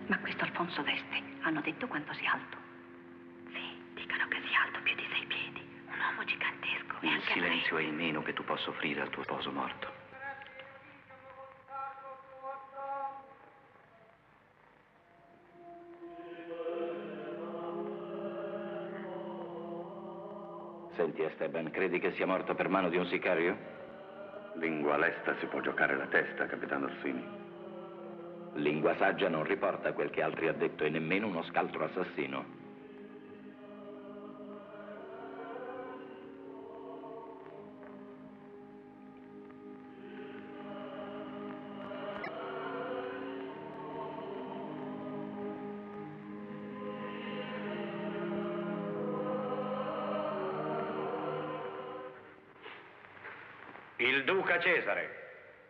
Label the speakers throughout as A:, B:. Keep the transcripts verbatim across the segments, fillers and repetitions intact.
A: Ma questo Alfonso d'Este, hanno detto quanto sia alto?
B: Sì, dicono che sia alto più di sei piedi. Un uomo gigantesco.
C: Il
B: anche
C: silenzio è il meno che tu possa offrire al tuo sposo morto. Senti, Esteban, credi che sia morto per mano di un sicario?
D: Lingua lesta si può giocare la testa, capitano Orsini.
C: Lingua saggia non riporta quel che altri ha detto e nemmeno uno scaltro assassino.
E: Il duca Cesare.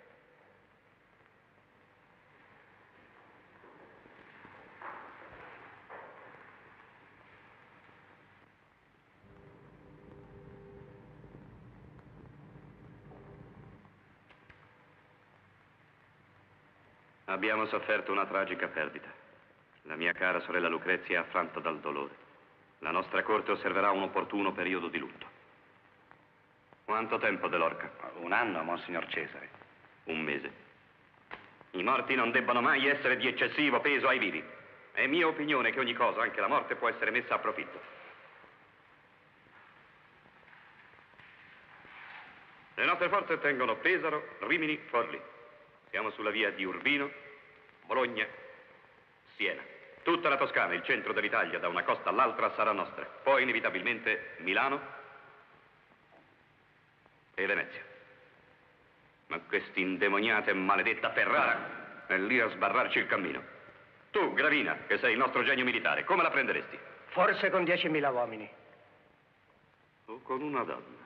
F: Abbiamo sofferto una tragica perdita. La mia cara sorella Lucrezia è affranta dal dolore. La nostra corte osserverà un opportuno periodo di lutto. Quanto tempo, De Lorca?
E: Un anno, Monsignor Cesare.
F: Un mese. I morti non debbono mai essere di eccessivo peso ai vivi. È mia opinione che ogni cosa, anche la morte, può essere messa a profitto. Le nostre forze tengono Pesaro, Rimini, Forlì. Siamo sulla via di Urbino, Bologna, Siena. Tutta la Toscana, il centro dell'Italia, da una costa all'altra, sarà nostra. Poi, inevitabilmente, Milano e Venezia. Ma quest'indemoniata e maledetta Ferrara è lì a sbarrarci il cammino. Tu, Gravina, che sei il nostro genio militare, come la prenderesti?
G: Forse con diecimila uomini.
F: O con una donna.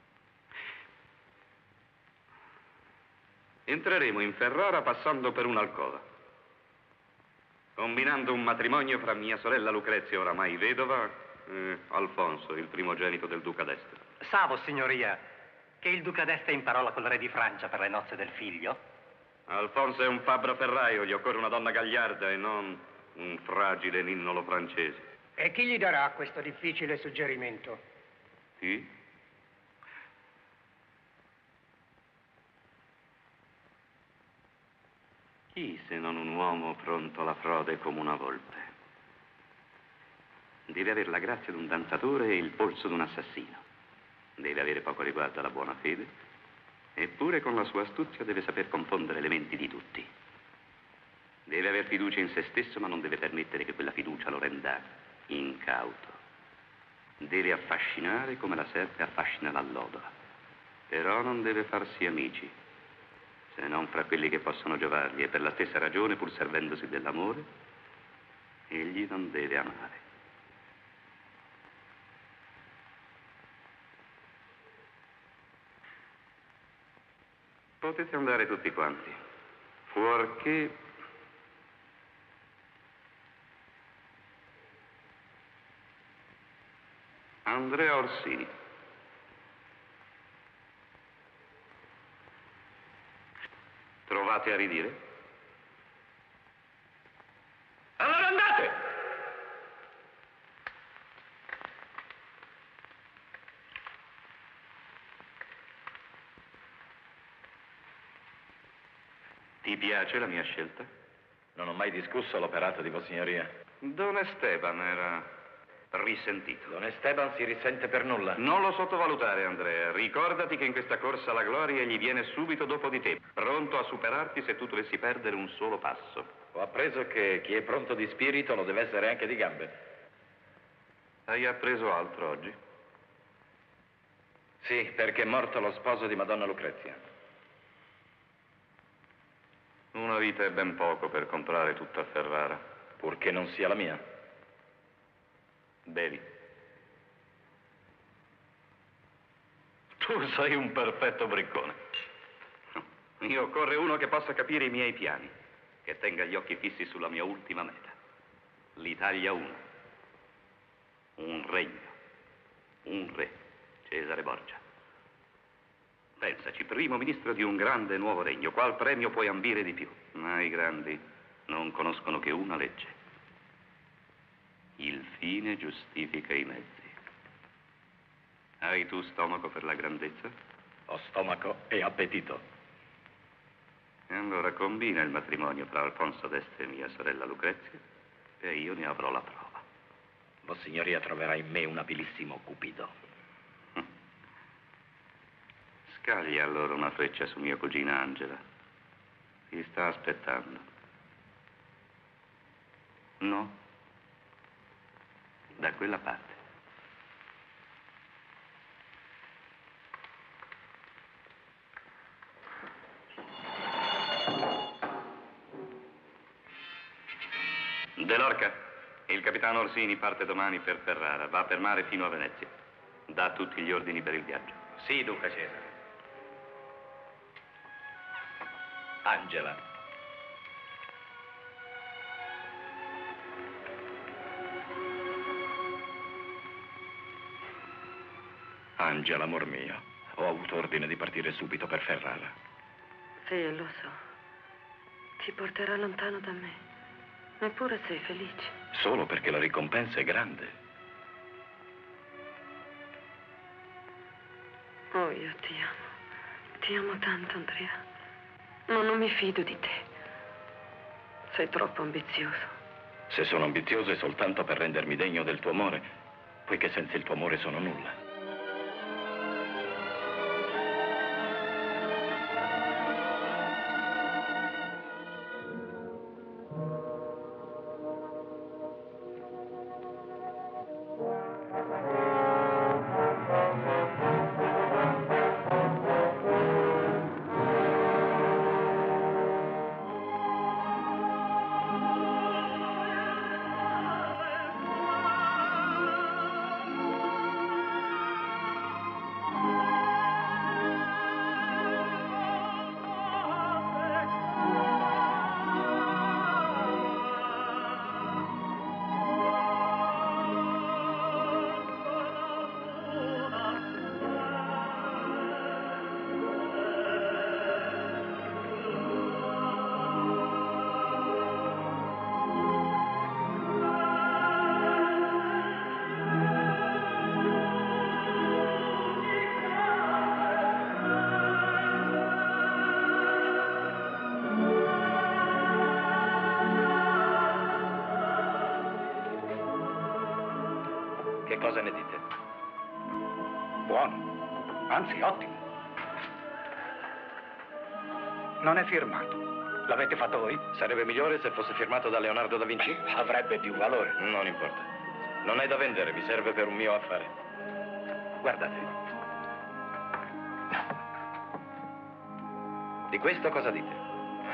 F: Entreremo in Ferrara passando per un'alcova, combinando un matrimonio fra mia sorella Lucrezia, oramai vedova, e Alfonso, il primogenito del duca d'Este.
H: Sa, signoria, che il duca d'Este imparò col re di Francia per le nozze del figlio?
F: Alfonso è un fabbro ferraio, gli occorre una donna gagliarda e non un fragile ninnolo francese.
G: E chi gli darà questo difficile suggerimento?
F: Chi? Chi se non un uomo pronto alla frode come una volpe? Deve avere la grazia di un danzatore e il polso di un assassino. Deve avere poco riguardo alla buona fede, eppure con la sua astuzia deve saper confondere le menti di tutti. Deve aver fiducia in se stesso, ma non deve permettere che quella fiducia lo renda incauto. Deve affascinare come la serpe affascina l'allodola, però non deve farsi amici, se non fra quelli che possono giovargli, e per la stessa ragione, pur servendosi dell'amore, egli non deve amare. Potete andare tutti quanti, fuorché Andrea Orsini. Trovate a ridire? Allora andate! Ti piace la mia scelta?
C: Non ho mai discusso l'operato di Vossignoria.
F: Don Esteban era risentito.
C: Don Esteban si risente per nulla.
F: Non lo sottovalutare, Andrea. Ricordati che in questa corsa alla gloria egli viene subito dopo di te, pronto a superarti se tu dovessi perdere un solo passo.
C: Ho appreso che chi è pronto di spirito lo deve essere anche di gambe.
F: Hai appreso altro oggi?
C: Sì, perché è morto lo sposo di Madonna Lucrezia.
F: Una vita è ben poco per comprare tutta Ferrara.
C: Purché non sia la mia.
F: Bevi. Tu sei un perfetto briccone. Mi occorre uno che possa capire i miei piani, che tenga gli occhi fissi sulla mia ultima meta. L'Italia una. Un regno. Un re. Cesare Borgia. Pensaci, primo ministro di un grande nuovo regno. Qual premio puoi ambire di più? Ma i grandi non conoscono che una legge. Il fine giustifica i mezzi. Hai tu stomaco per la grandezza?
C: Ho stomaco e appetito.
F: E allora combina il matrimonio tra Alfonso d'Este e mia sorella Lucrezia e io ne avrò la prova.
C: Vossignoria troverà in me un abilissimo cupido.
F: Scaglia allora una freccia su mia cugina Angela. Ti sta aspettando. No? Da quella parte. De Lorca, il capitano Orsini parte domani per Ferrara. Va per mare fino a Venezia. Dà tutti gli ordini per il viaggio.
E: Sì, Duca Cesare.
C: Angela. Angela, amor mio, ho avuto ordine di partire subito per Ferrara.
B: Sì, lo so. Ti porterà lontano da me. Eppure sei felice.
C: Solo perché la ricompensa è grande.
B: Oh, io ti amo. Ti amo tanto, Andrea. Ma non mi fido di te. Sei troppo ambizioso.
C: Se sono ambizioso è soltanto per rendermi degno del tuo amore, poiché senza il tuo amore sono nulla.
E: Che cosa ne dite?
G: Buono, anzi ottimo. Non è firmato. L'avete fatto voi?
C: Sarebbe migliore se fosse firmato da Leonardo da Vinci?
G: Avrebbe più valore.
C: Non importa. Non è da vendere, mi serve per un mio affare. Guardate. Di questo cosa dite?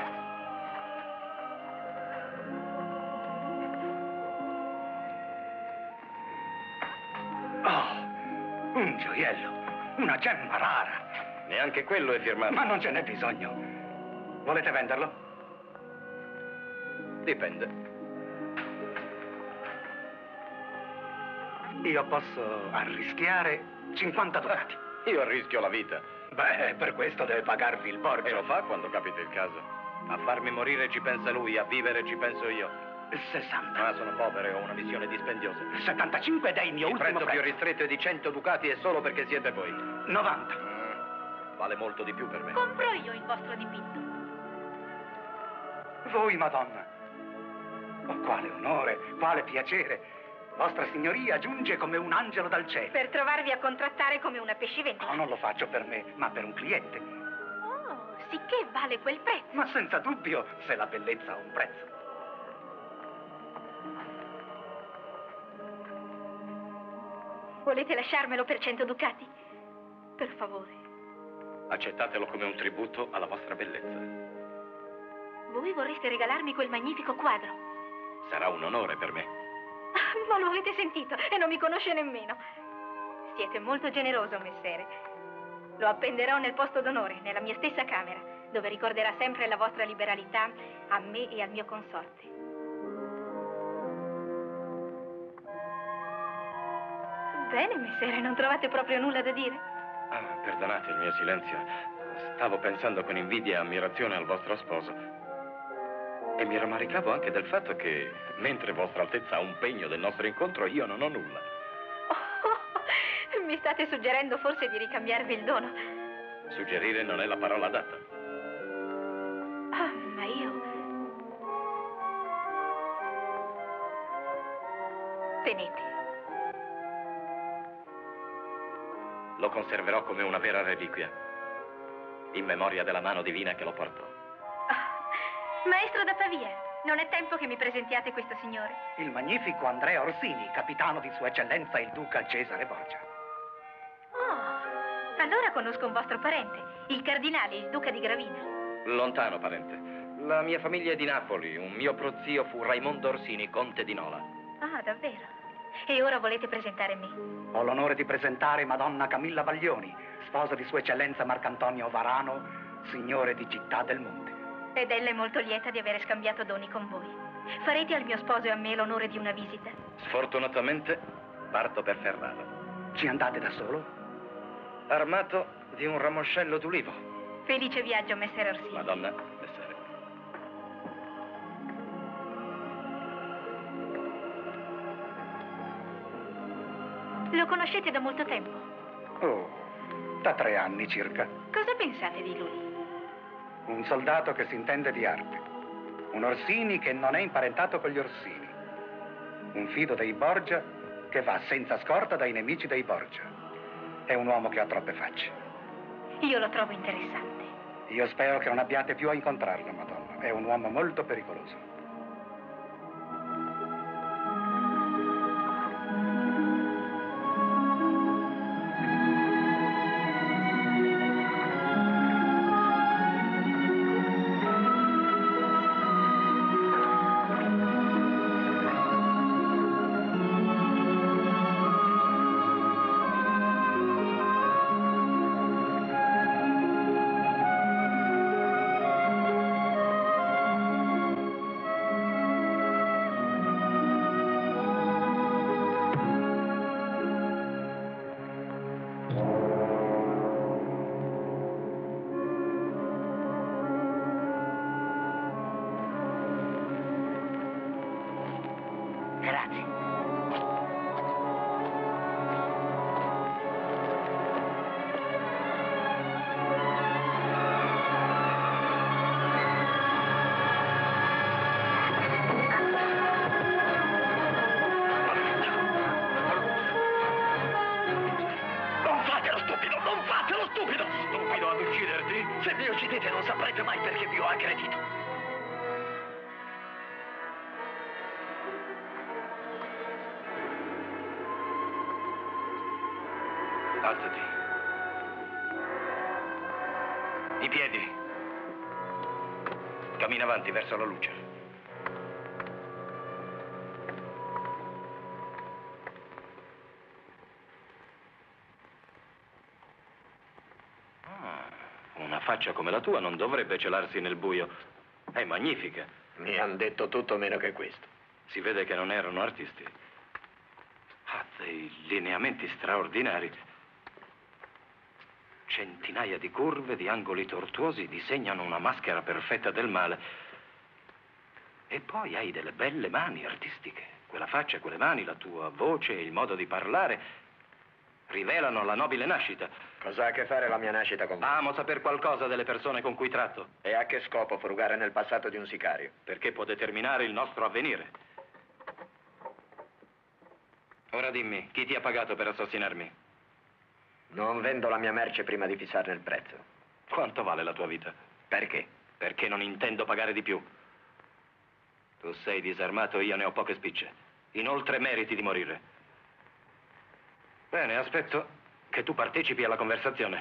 G: Oh, un gioiello, una gemma rara.
C: Neanche quello è firmato.
G: Ma non ce n'è bisogno. Volete venderlo?
C: Dipende.
G: Io posso arrischiare cinquanta ducati.
C: Io rischio la vita.
G: Beh, per questo deve pagarvi il borgo.
C: E lo fa quando capita il caso. A farmi morire ci pensa lui, a vivere ci penso io.
G: sessanta.
C: Ma sono povero e ho una missione dispendiosa.
G: settantacinque ed è il mio
C: Il
G: ultimo
C: prezzo più ristretto è di cento ducati e solo perché siete voi.
G: novanta.
C: Mm, vale molto di più per me.
B: Compro io il vostro dipinto.
G: Voi, Madonna. Oh, quale onore, quale piacere. Vostra Signoria giunge come un angelo dal cielo.
B: Per trovarvi a contrattare come una pescivendita.
G: No, non lo faccio per me, ma per un cliente.
B: Oh, sicché vale quel prezzo.
G: Ma senza dubbio, se la bellezza ha un prezzo.
B: Volete lasciarmelo per cento ducati? Per favore.
C: Accettatelo come un tributo alla vostra bellezza.
B: Voi vorreste regalarmi quel magnifico quadro.
C: Sarà un onore per me.
B: Ma lo avete sentito e non mi conosce nemmeno. Siete molto generoso, messere. Lo appenderò nel posto d'onore, nella mia stessa camera, dove ricorderà sempre la vostra liberalità a me e al mio consorte. Bene, messere, non trovate proprio nulla da dire?
C: Ah, perdonate il mio silenzio. Stavo pensando con invidia e ammirazione al vostro sposo.
E: E mi rammaricavo anche del fatto che, mentre Vostra Altezza ha un pegno del nostro incontro, io non ho nulla.
B: Oh, mi state suggerendo forse di ricambiarvi il dono.
E: Suggerire non è la parola adatta.
B: Ah, ma io... Tenete.
E: Lo conserverò come una vera reliquia, in memoria della mano divina che lo portò.
B: Oh, maestro da Pavia, non è tempo che mi presentiate questo signore?
G: Il magnifico Andrea Orsini, capitano di Sua Eccellenza il Duca Cesare Borgia.
B: Oh, allora conosco un vostro parente, il cardinale, il Duca di Gravina.
E: Lontano parente. La mia famiglia è di Napoli. Un mio prozio fu Raimondo Orsini, conte di Nola.
B: Ah, davvero? E ora volete presentare me?
G: Ho l'onore di presentare Madonna Camilla Baglioni, sposa di Sua Eccellenza Marcantonio Varano, signore di Città del Monte.
B: Ed ella è molto lieta di avere scambiato doni con voi. Farete al mio sposo e a me l'onore di una visita?
E: Sfortunatamente parto per Ferrara.
G: Ci andate da solo?
E: Armato di un ramoscello d'ulivo.
B: Felice viaggio, messer Orsini.
E: Madonna, messere.
B: Lo conoscete da molto tempo?
G: Oh, da tre anni circa.
B: Cosa pensate di lui?
G: Un soldato che si intende di arte. Un Orsini che non è imparentato con gli Orsini. Un fido dei Borgia che va senza scorta dai nemici dei Borgia. È un uomo che ha troppe facce.
B: Io lo trovo interessante.
G: Io spero che non abbiate più a incontrarlo, Madonna. È un uomo molto pericoloso.
E: Alzati. In piedi. Cammina avanti verso la luce. Ah, una faccia come la tua non dovrebbe celarsi nel buio. È magnifica.
I: Mi hanno detto tutto meno che questo.
E: Si vede che non erano artisti. Ha dei lineamenti straordinari. Centinaia di curve, di angoli tortuosi disegnano una maschera perfetta del male. E poi hai delle belle mani artistiche. Quella faccia, quelle mani, la tua voce, il modo di parlare rivelano la nobile nascita.
I: Cosa ha a che fare la mia nascita con me?
E: Amo saper qualcosa delle persone con cui tratto.
I: E a che scopo frugare nel passato di un sicario?
E: Perché può determinare il nostro avvenire. Ora dimmi, chi ti ha pagato per assassinarmi?
I: Non vendo la mia merce prima di fissarne il prezzo.
E: Quanto vale la tua vita?
I: Perché?
E: Perché non intendo pagare di più. Tu sei disarmato, io ne ho poche spicce. Inoltre meriti di morire. Bene, aspetto che tu partecipi alla conversazione.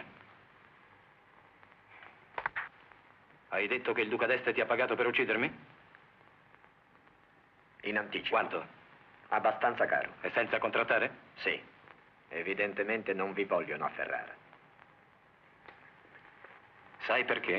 E: Hai detto che il Duca d'Este ti ha pagato per uccidermi?
I: In anticipo.
E: Quanto?
I: Abbastanza caro.
E: E senza contrattare?
I: Sì. Evidentemente non vi vogliono a Ferrara.
E: Sai perché?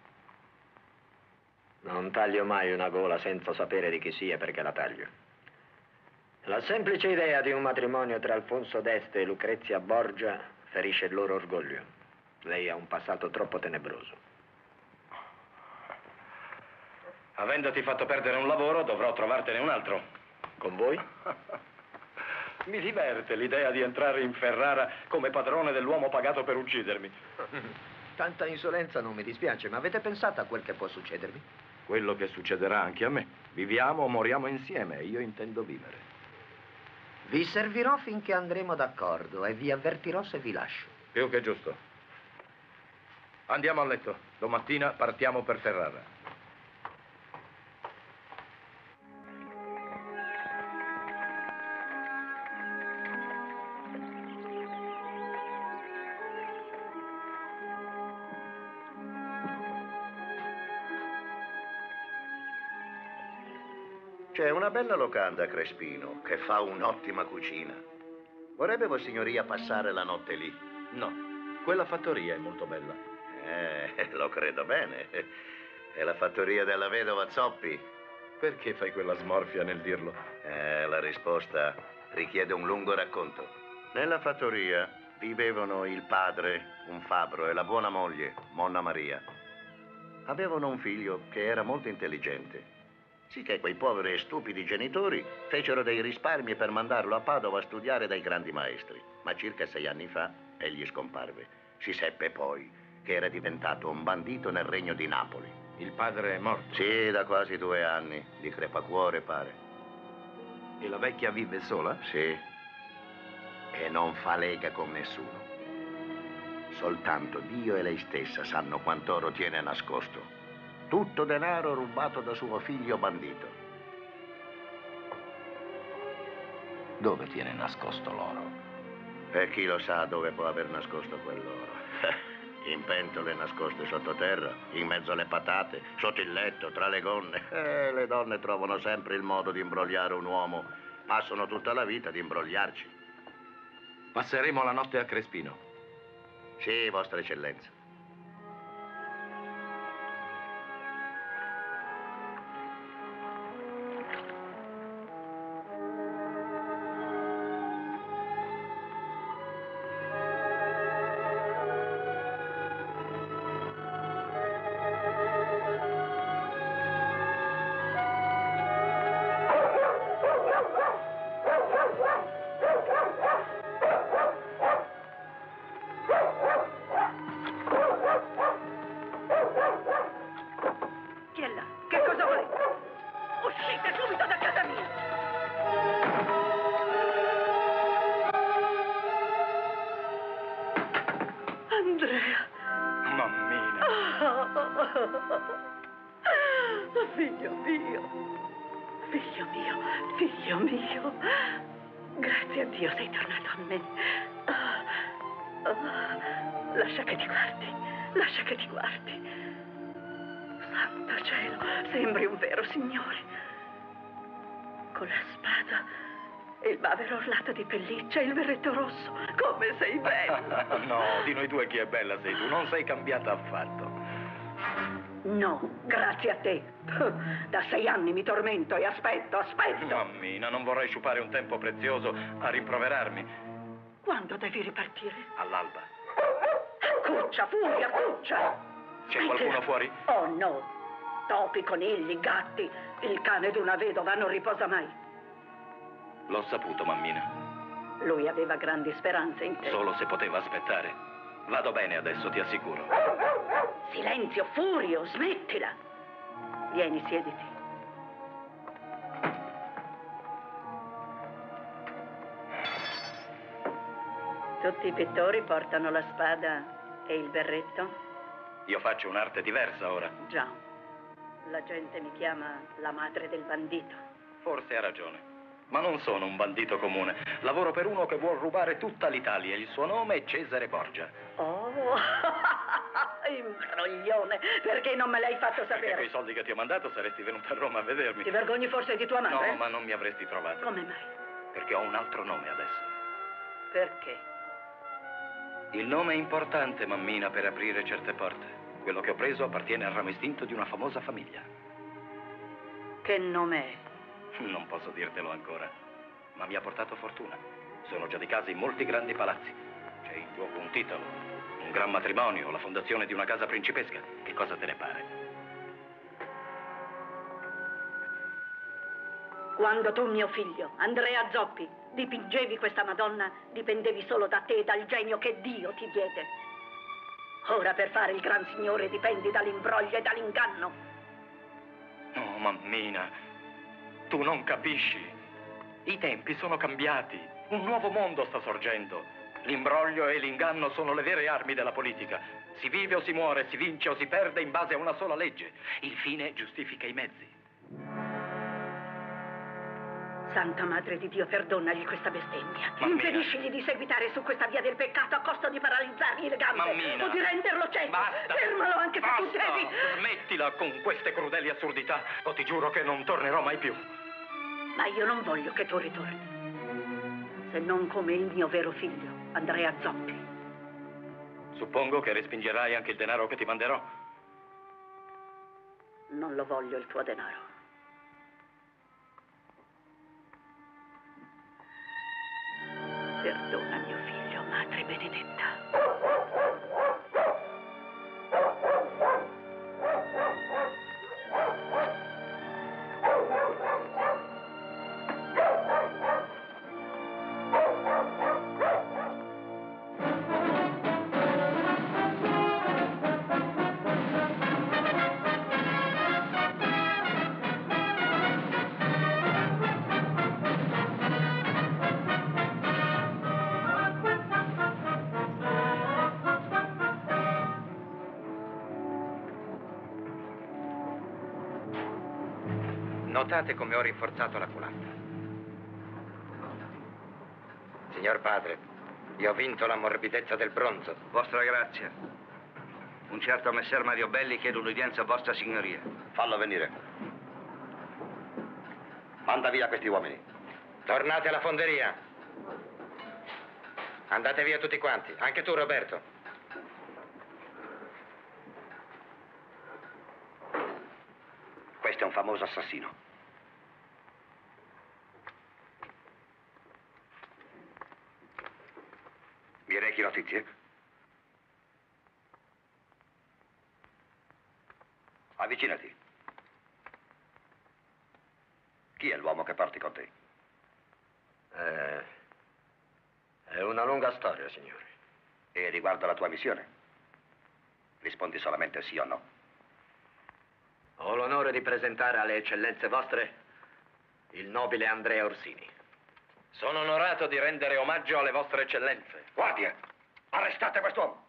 I: Non taglio mai una gola senza sapere di chi sia perché la taglio. La semplice idea di un matrimonio tra Alfonso d'Este e Lucrezia Borgia ferisce il loro orgoglio. Lei ha un passato troppo tenebroso.
E: Avendoti fatto perdere un lavoro, dovrò trovartene un altro.
I: Con voi?
E: Mi diverte l'idea di entrare in Ferrara come padrone dell'uomo pagato per uccidermi.
I: Tanta insolenza non mi dispiace, ma avete pensato a quel che può succedermi?
E: Quello che succederà anche a me. Viviamo o moriamo insieme e io intendo vivere.
I: Vi servirò finché andremo d'accordo e vi avvertirò se vi lascio.
E: Più che giusto. Andiamo a letto. Domattina partiamo per Ferrara.
J: C'è una bella locanda a Crespino che fa un'ottima cucina. Vorrebbe Vossignoria passare la notte lì?
E: No, quella fattoria è molto bella.
J: Eh, lo credo bene. È la fattoria della vedova Zoppi.
E: Perché fai quella smorfia nel dirlo?
J: Eh, la risposta richiede un lungo racconto. Nella fattoria vivevano il padre, un fabbro, e la buona moglie, Monna Maria. Avevano un figlio che era molto intelligente. Sicché quei poveri e stupidi genitori fecero dei risparmi per mandarlo a Padova a studiare dai grandi maestri. Ma circa sei anni fa egli scomparve. Si seppe poi che era diventato un bandito nel regno di Napoli.
E: Il padre è morto?
J: Sì, da quasi due anni, di crepacuore pare.
E: E la vecchia vive sola?
J: Sì. E non fa lega con nessuno. Soltanto Dio e lei stessa sanno quant'oro tiene nascosto. Tutto denaro rubato da suo figlio bandito.
C: Dove tiene nascosto l'oro?
J: E chi lo sa dove può aver nascosto quell'oro? In pentole nascoste sottoterra, in mezzo alle patate, sotto il letto, tra le gonne. Eh, le donne trovano sempre il modo di imbrogliare un uomo. Passano tutta la vita ad imbrogliarci.
E: Passeremo la notte a Crespino.
J: Sì, Vostra Eccellenza.
A: Figlio mio, figlio mio, figlio mio, grazie a Dio sei tornato a me. Oh, oh, lascia che ti guardi, lascia che ti guardi. Santo cielo, sembri un vero signore. Con la spada e il bavero orlato di pelliccia e il berretto rosso, come sei bella.
E: No, di noi due chi è bella sei tu, non sei cambiata affatto.
A: No, grazie a te. Da sei anni mi tormento e aspetto, aspetto.
E: Mammina, non vorrei sciupare un tempo prezioso a rimproverarmi.
A: Quando devi ripartire?
E: All'alba.
A: Cuccia, furia, cuccia!
E: C'è qualcuno fuori?
A: Oh no, topi, conigli, gatti. Il cane d'una vedova non riposa mai.
E: L'ho saputo, mammina.
A: Lui aveva grandi speranze in te.
E: Solo se poteva aspettare. Vado bene adesso, ti assicuro.
A: Silenzio, Furio, smettila. Vieni, siediti. Tutti i pittori portano la spada e il berretto?
E: Io faccio un'arte diversa ora.
A: Già. La gente mi chiama la madre del bandito.
E: Forse ha ragione. Ma non sono un bandito comune. Lavoro per uno che vuol rubare tutta l'Italia. Il suo nome è Cesare Borgia.
A: Oh, imbroglione. Perché non me l'hai fatto sapere?
E: Perché quei soldi che ti ho mandato saresti venuto a Roma a vedermi.
A: Ti vergogni forse di tua madre?
E: No, ma non mi avresti trovato.
A: Come mai?
E: Perché ho un altro nome adesso.
A: Perché?
E: Il nome è importante, mammina, per aprire certe porte. Quello che ho preso appartiene al ramo estinto di una famosa famiglia.
A: Che nome è?
E: Non posso dirtelo ancora, ma mi ha portato fortuna. Sono già di casa in molti grandi palazzi. C'è in gioco un titolo, un gran matrimonio, la fondazione di una casa principesca. Che cosa te ne pare?
A: Quando tu, mio figlio, Andrea Zoppi, dipingevi questa Madonna, dipendevi solo da te e dal genio che Dio ti diede. Ora per fare il gran signore dipendi dall'imbroglio e dall'inganno.
E: No, mammina, tu non capisci. I tempi sono cambiati, un nuovo mondo sta sorgendo. L'imbroglio e l'inganno sono le vere armi della politica. Si vive o si muore, si vince o si perde in base a una sola legge. Il fine giustifica i mezzi.
A: Santa Madre di Dio, perdonagli questa bestemmia.
E: Mammina.
A: Impediscigli di seguitare su questa via del peccato a costo di paralizzargli le gambe.
E: Mammina.
A: O di renderlo cieco.
E: Basta.
A: Fermalo anche se
E: Basta.
A: tu devi.
E: Smettila con queste crudeli assurdità o ti giuro che non tornerò mai più.
A: Ma io non voglio che tu ritorni. Se non come il mio vero figlio, Andrea Zoppi.
E: Suppongo che respingerai anche il denaro che ti manderò.
A: Non lo voglio il tuo denaro. Perdona mio figlio, Madre Benedetta.
K: Notate come ho rinforzato la culata. Signor padre, io ho vinto la morbidezza del bronzo.
L: Vostra grazia. Un certo messer Mario Belli chiede un'udienza a vostra signoria.
J: Fallo venire. Manda via questi uomini.
K: Tornate alla fonderia. Andate via tutti quanti, anche tu Roberto.
J: Questo è un famoso assassino. Mi rechi notizie? Avvicinati. Chi è l'uomo che porti con te?
I: Eh, è una lunga storia, signore.
J: E riguardo alla tua missione? Rispondi solamente sì o no.
I: Ho l'onore di presentare alle eccellenze vostre il nobile Andrea Orsini.
E: Sono onorato di rendere omaggio alle vostre eccellenze.
J: Guardia! Arrestate quest'uomo!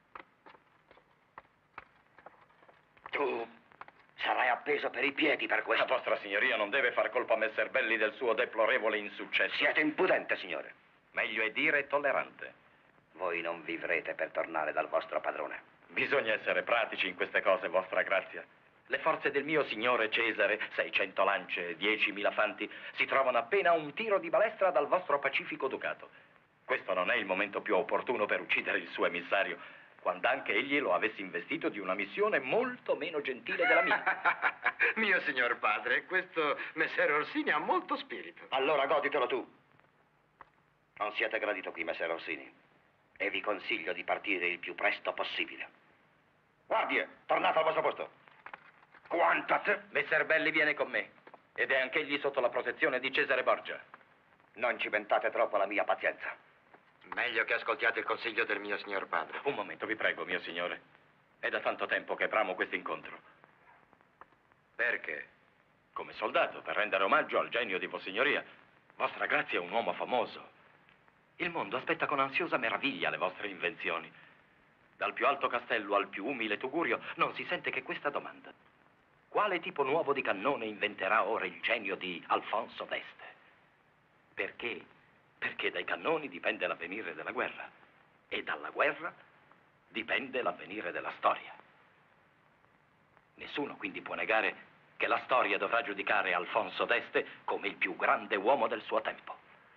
J: Tu sarai appeso per i piedi per questo.
E: La vostra signoria non deve far colpa a Messer Belli del suo deplorevole insuccesso.
J: Siete impudente, signore.
E: Meglio è dire tollerante.
J: Voi non vivrete per tornare dal vostro padrone.
E: Bisogna essere pratici in queste cose, vostra grazia. Le forze del mio signore Cesare, seicento lance, diecimila fanti, si trovano appena a un tiro di balestra dal vostro pacifico ducato. Questo non è il momento più opportuno per uccidere il suo emissario, quando anche egli lo avesse investito di una missione molto meno gentile della mia.
K: Mio signor padre, questo messer Orsini ha molto spirito.
J: Allora goditelo tu. Non siete gradito qui, messer Orsini, e vi consiglio di partire il più presto possibile. Guardie, tornate al vostro posto. Quanta te...
E: Messer Belli viene con me, ed è anch'egli sotto la protezione di Cesare Borgia.
J: Non cimentate troppo la mia pazienza.
K: Meglio che ascoltiate il consiglio del mio signor padre.
E: Un momento, vi prego, mio signore. È da tanto tempo che bramo questo incontro.
K: Perché?
E: Come soldato, per rendere omaggio al genio di Vossignoria. Vostra grazia è un uomo famoso. Il mondo aspetta con ansiosa meraviglia le vostre invenzioni. Dal più alto castello al più umile tugurio non si sente che questa domanda. Quale tipo nuovo di cannone inventerà ora il genio di Alfonso d'Este? Perché? Perché dai cannoni dipende l'avvenire della guerra e dalla guerra dipende l'avvenire della storia. Nessuno quindi può negare che la storia dovrà giudicare Alfonso d'Este come il più grande uomo del suo tempo.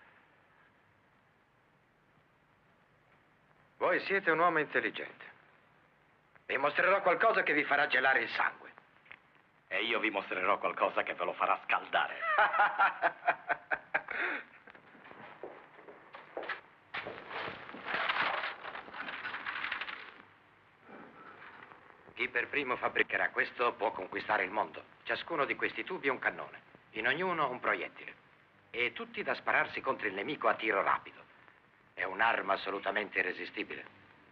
K: Voi siete un uomo intelligente. Vi mostrerò qualcosa che vi farà gelare il sangue.
E: E io vi mostrerò qualcosa che ve lo farà scaldare.
K: Chi per primo fabbricherà questo può conquistare il mondo. Ciascuno di questi tubi è un cannone. in ognuno un proiettile, e tutti da spararsi contro il nemico a tiro rapido. È un'arma assolutamente irresistibile.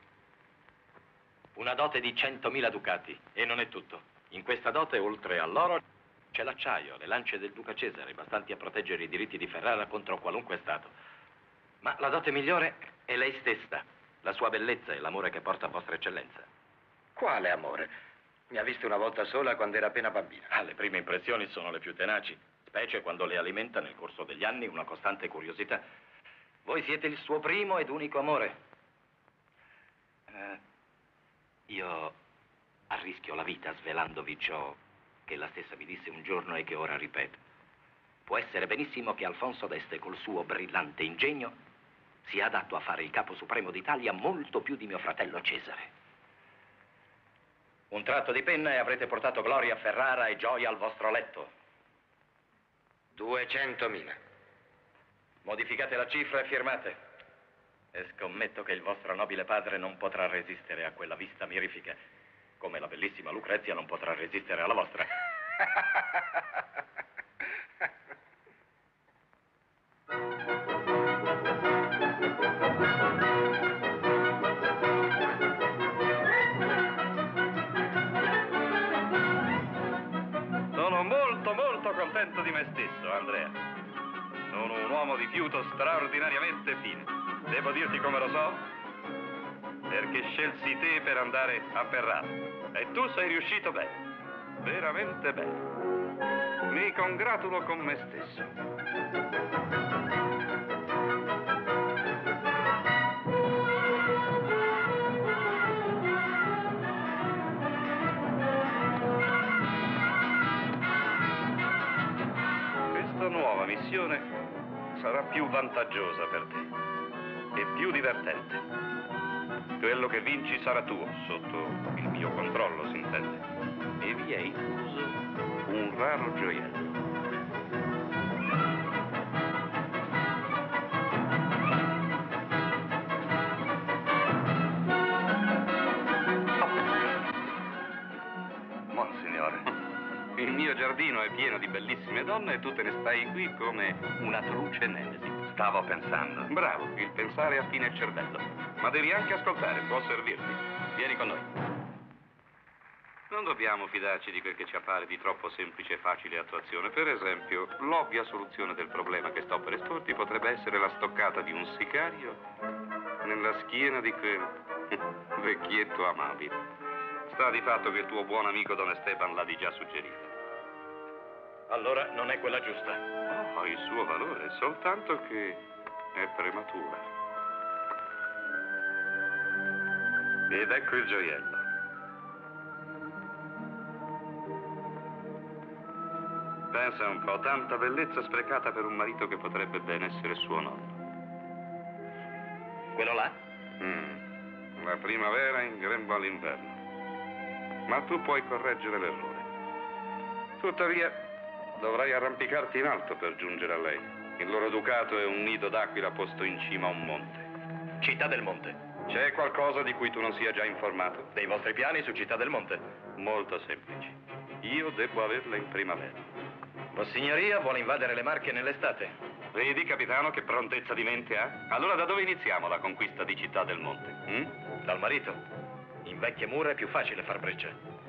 E: Una dote di centomila ducati, e non è tutto. In questa dote, oltre all'oro, c'è l'acciaio, le lance del duca Cesare, bastanti a proteggere i diritti di Ferrara contro qualunque stato. Ma la dote migliore è lei stessa, la sua bellezza e l'amore che porta a vostra eccellenza.
K: Quale amore? Mi ha visto una volta sola quando era appena bambina.
E: Ah, le prime impressioni sono le più tenaci, specie quando le alimenta nel corso degli anni una costante curiosità. Voi siete il suo primo ed unico amore. Eh, io arrischio la vita svelandovi ciò che ella stessa mi disse un giorno e che ora ripeto. Può essere benissimo che Alfonso d'Este, col suo brillante ingegno, sia adatto a fare il capo supremo d'Italia molto più di mio fratello Cesare. Un tratto di penna e avrete portato gloria a Ferrara e gioia al vostro letto.
K: duecentomila.
E: Modificate la cifra e firmate. E scommetto che il vostro nobile padre non potrà resistere a quella vista mirifica, come la bellissima Lucrezia non potrà resistere alla vostra.
M: Sono molto, molto contento di me stesso, Andrea. Sono un uomo di fiuto straordinariamente fine. Devo dirti come lo so? Perché scelsi te per andare a Ferrara. E tu sei riuscito bene. Veramente bene. Mi congratulo con me stesso. Questa nuova missione sarà più vantaggiosa per te e più divertente. Quello che vinci sarà tuo, sotto il mio controllo, si intende. E vi è incluso un raro gioiello. Monsignore, il mio giardino è pieno di bellissime donne e tu te ne stai qui come una truce nemesi. Stavo pensando. Bravo, il pensare affina il cervello. Ma devi anche ascoltare, può servirti. Vieni con noi. Non dobbiamo fidarci di quel che ci appare di troppo semplice e facile attuazione. Per esempio, l'ovvia soluzione del problema che sto per esporti potrebbe essere la stoccata di un sicario nella schiena di quel vecchietto amabile. Sta di fatto che il tuo buon amico Don Esteban l'ha di già suggerito.
E: Allora non è quella giusta.
M: Oh, il suo valore, soltanto che è prematura. Ed ecco il gioiello. Pensa un po', tanta bellezza sprecata per un marito che potrebbe ben essere suo nonno.
E: Quello là?
M: Mm. La primavera in grembo all'inverno. Ma tu puoi correggere l'errore. Tuttavia, dovrai arrampicarti in alto per giungere a lei. Il loro ducato è un nido d'aquila posto in cima a un monte.
E: Città del Monte.
M: C'è qualcosa di cui tu non sia già informato?
E: Dei vostri piani su Città del Monte?
M: Molto semplici. Io devo averla in primavera.
E: Vossignoria vuole invadere le Marche nell'estate.
M: Vedi, capitano, che prontezza di mente ha? Allora da dove iniziamo la conquista di Città del Monte? Hm?
E: Dal marito. In vecchie mura è più facile far breccia.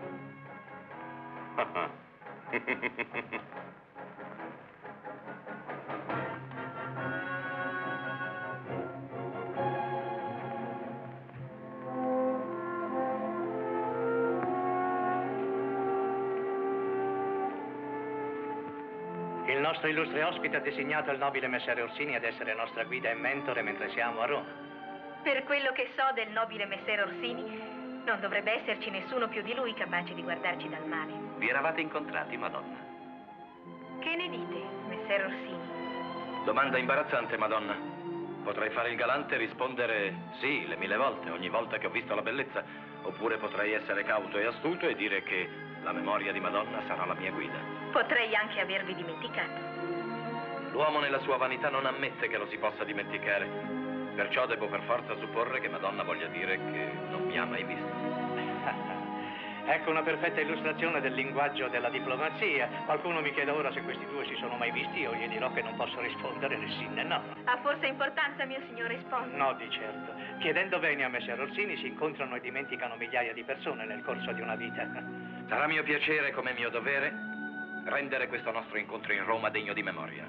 H: Il nostro illustre ospite ha designato il nobile messere Orsini ad essere nostra guida e mentore mentre siamo a Roma.
B: Per quello che so del nobile messere Orsini, non dovrebbe esserci nessuno più di lui capace di guardarci dal male.
F: Vi eravate incontrati, Madonna?
B: Che ne dite, messere Orsini?
E: Domanda imbarazzante, Madonna. Potrei fare il galante e rispondere sì, le mille volte, ogni volta che ho visto la bellezza. Oppure potrei essere cauto e astuto e dire che la memoria di Madonna sarà la mia guida.
B: Potrei anche avervi dimenticato.
E: L'uomo nella sua vanità non ammette che lo si possa dimenticare. Perciò devo per forza supporre che Madonna voglia dire che non mi ha mai visto.
H: Ecco una perfetta illustrazione del linguaggio della diplomazia. Qualcuno mi chiede ora se questi due si sono mai visti, io gli dirò che non posso rispondere né sì né no.
B: Ha forse importanza, mio signor, rispondo?
H: No, di certo. Chiedendo bene a Messer Orsini si incontrano e dimenticano migliaia di persone nel corso di una vita.
E: Sarà mio piacere, come mio dovere, rendere questo nostro incontro in Roma degno di memoria.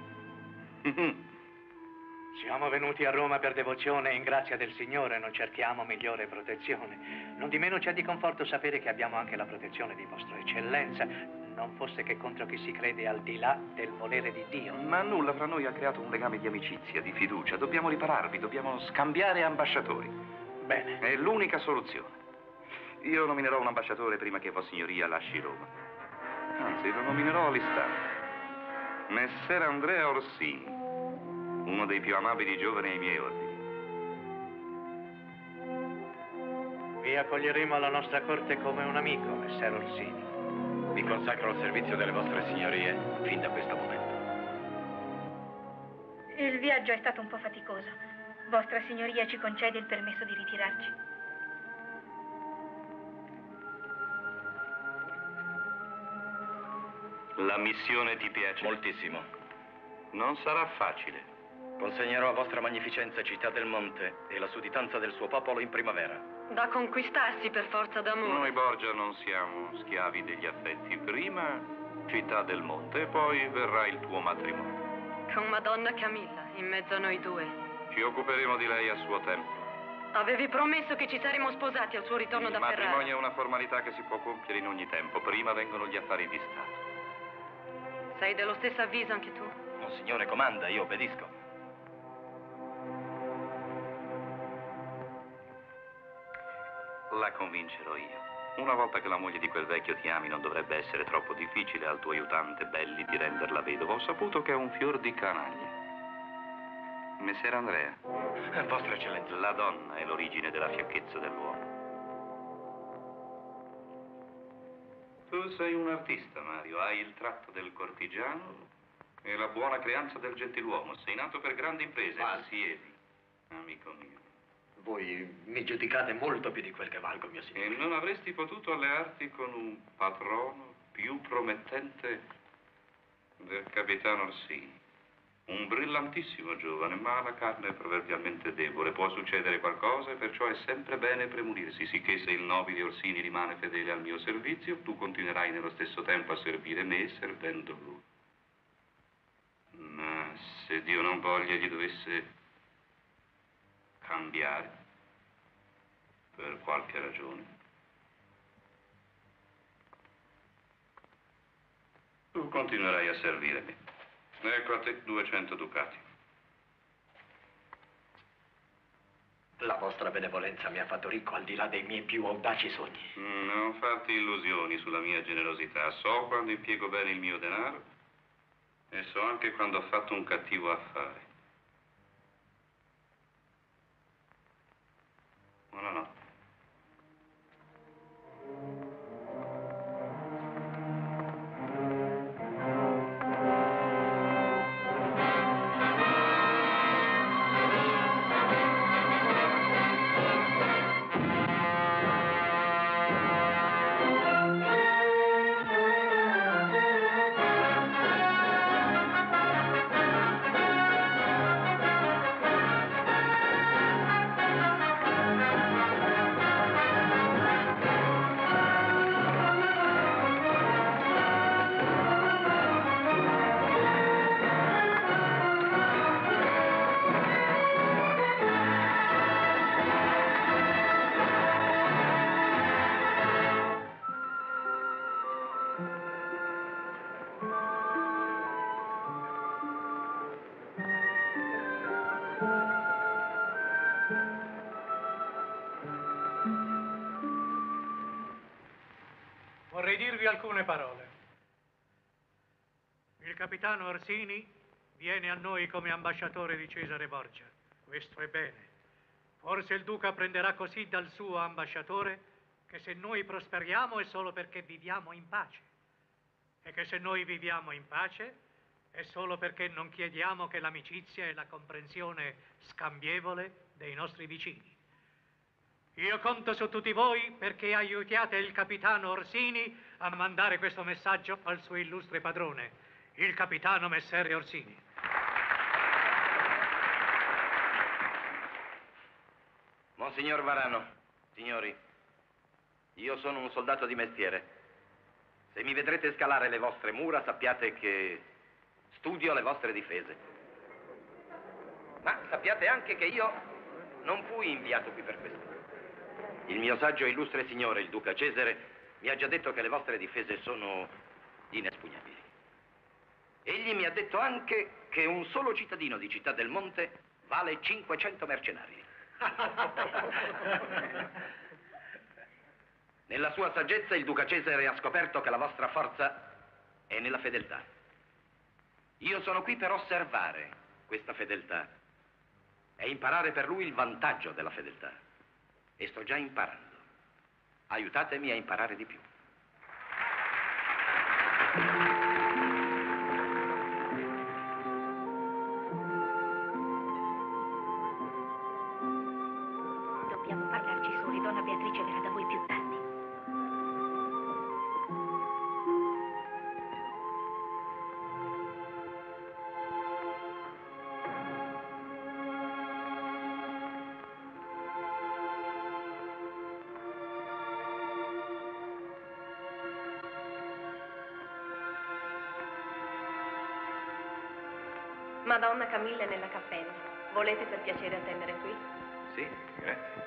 H: Siamo venuti a Roma per devozione e in grazia del Signore, non cerchiamo migliore protezione. Non di meno c'è di conforto sapere che abbiamo anche la protezione di Vostra Eccellenza, non fosse che contro chi si crede al di là del volere di Dio.
M: Ma nulla fra noi ha creato un legame di amicizia, di fiducia. Dobbiamo ripararvi, dobbiamo scambiare ambasciatori.
H: Bene.
M: È l'unica soluzione. Io nominerò un ambasciatore prima che Vossignoria lasci Roma. Anzi, lo nominerò all'istante. Messer Andrea Orsini, uno dei più amabili giovani ai miei ordini.
H: Vi accoglieremo alla nostra corte come un amico, Messer Orsini.
E: Vi consacro al servizio delle vostre signorie fin da questo momento.
B: Il viaggio è stato un po' faticoso. Vostra Signoria ci concede il permesso di ritirarci.
F: La missione ti piace?
E: Moltissimo.
F: Non sarà facile.
E: Consegnerò a vostra magnificenza Città del Monte e la sudditanza del suo popolo in primavera.
N: Da conquistarsi per forza d'amore.
M: Noi Borgia non siamo schiavi degli affetti. Prima Città del Monte e poi verrà il tuo matrimonio.
N: Con Madonna Camilla, in mezzo a noi due.
M: Ci occuperemo di lei a suo tempo.
N: Avevi promesso che ci saremmo sposati al suo ritorno
M: Il
N: da Ferrara.
M: Il matrimonio è una formalità che si può compiere in ogni tempo. Prima vengono gli affari di Stato.
N: Sei dello stesso avviso anche tu?
E: Monsignore comanda, io obbedisco.
M: La convincerò io. Una volta che la moglie di quel vecchio ti ami, non dovrebbe essere troppo difficile al tuo aiutante Belli di renderla vedova. Ho saputo che è un fior di canaglia. Messer Andrea.
E: Vostra Eccellenza.
M: La donna è l'origine della fiacchezza dell'uomo. Tu sei un artista, Mario. Hai il tratto del cortigiano e la buona creanza del gentiluomo. Sei nato per grandi imprese.
I: Ma
M: siedi, amico mio.
I: Voi mi giudicate molto più di quel che valgo, mio signore.
M: E non avresti potuto allearti con un patrono più promettente del capitano Orsini. Un brillantissimo giovane, ma la carne è proverbialmente debole. Può succedere qualcosa e perciò è sempre bene premunirsi, sicché se il nobile Orsini rimane fedele al mio servizio, tu continuerai nello stesso tempo a servire me servendo lui. Ma se Dio non voglia gli dovesse cambiare per qualche ragione, tu continuerai a servire me. Ecco a te duecento ducati.
I: La vostra benevolenza mi ha fatto ricco al di là dei miei più audaci sogni.
M: Mm, non farti illusioni sulla mia generosità. So quando impiego bene il mio denaro e so anche quando ho fatto un cattivo affare. Buonanotte.
H: Vorrei dirvi alcune parole. Il capitano Orsini viene a noi come ambasciatore di Cesare Borgia. Questo è bene. Forse il duca prenderà così dal suo ambasciatore che se noi prosperiamo è solo perché viviamo in pace. E che se noi viviamo in pace è solo perché non chiediamo che l'amicizia e la comprensione scambievole dei nostri vicini. Io conto su tutti voi perché aiutiate il capitano Orsini a mandare questo messaggio al suo illustre padrone, il capitano Messere Orsini.
E: Monsignor Varano, signori, io sono un soldato di mestiere. Se mi vedrete scalare le vostre mura, sappiate che studio le vostre difese. Ma sappiate anche che io non fui inviato qui per questo. Il mio saggio e illustre signore, il duca Cesare, mi ha già detto che le vostre difese sono inespugnabili. Egli mi ha detto anche che un solo cittadino di Città del Monte vale cinquecento mercenari. Nella sua saggezza il duca Cesare ha scoperto che la vostra forza è nella fedeltà. Io sono qui per osservare questa fedeltà e imparare per lui il vantaggio della fedeltà. E sto già imparando. Aiutatemi a imparare di più.
B: Dobbiamo parlarci soli. Donna Beatrice verrà da voi più tardi.
N: Madonna Camilla è nella cappella. Volete per piacere attendere qui?
E: Sì, grazie.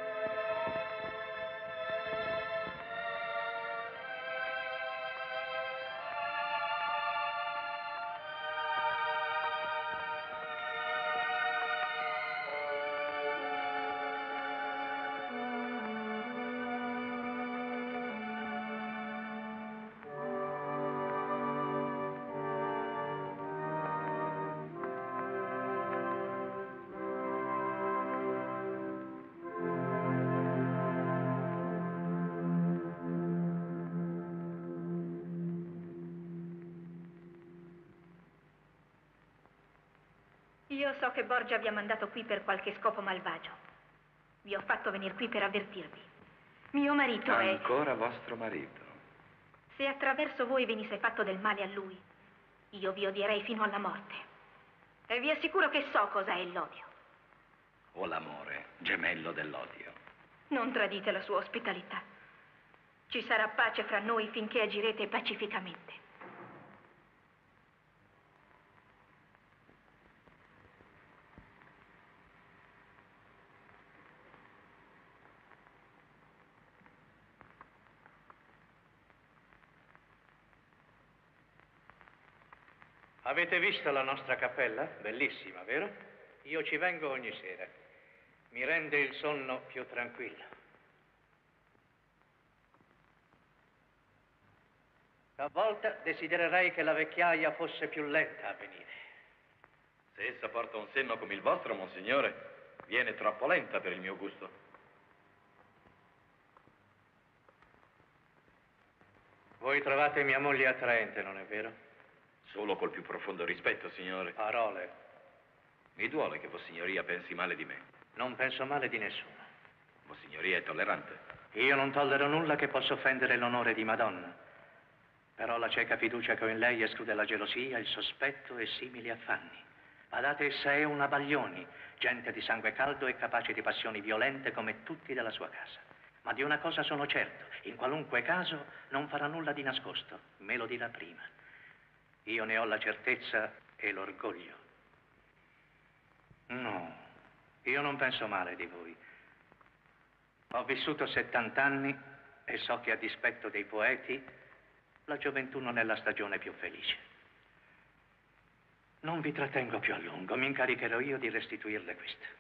B: Io so che Borgia vi ha mandato qui per qualche scopo malvagio. Vi ho fatto venire qui per avvertirvi. Mio marito è...
C: Ancora vostro marito?
B: Se attraverso voi venisse fatto del male a lui, io vi odierei fino alla morte. E vi assicuro che so cosa è l'odio.
C: O l'amore, gemello dell'odio?
B: Non tradite la sua ospitalità. Ci sarà pace fra noi finché agirete pacificamente.
H: Avete visto la nostra cappella? Bellissima, vero? Io ci vengo ogni sera. Mi rende il sonno più tranquillo. A volte desidererei che la vecchiaia fosse più lenta a venire.
E: Se essa porta un senno come il vostro, monsignore, viene troppo lenta per il mio gusto.
H: Voi trovate mia moglie attraente, non è vero?
E: Solo col più profondo rispetto, signore.
H: Parole.
E: Mi duole che Vossignoria pensi male di me.
H: Non penso male di nessuno.
E: Vossignoria è tollerante.
H: Io non tollero nulla che possa offendere l'onore di Madonna. Però la cieca fiducia che ho in lei esclude la gelosia, il sospetto e simili affanni. Badate, essa è una Baglioni, gente di sangue caldo e capace di passioni violente come tutti della sua casa. Ma di una cosa sono certo, in qualunque caso non farà nulla di nascosto. Me lo dirà prima. Io ne ho la certezza e l'orgoglio. No, io non penso male di voi. Ho vissuto settant'anni e so che a dispetto dei poeti la gioventù non è la stagione più felice. Non vi trattengo più a lungo, mi incaricherò io di restituirle questa.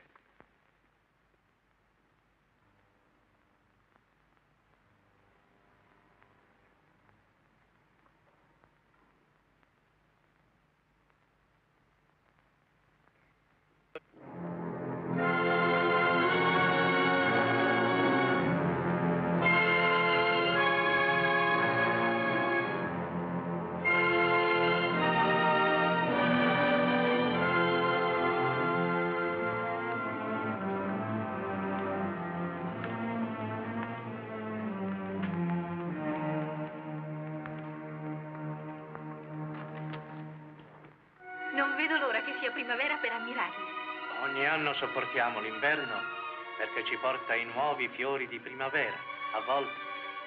B: vedo l'ora che sia primavera per ammirarli.
H: Ogni anno sopportiamo l'inverno perché ci porta i nuovi fiori di primavera. A volte...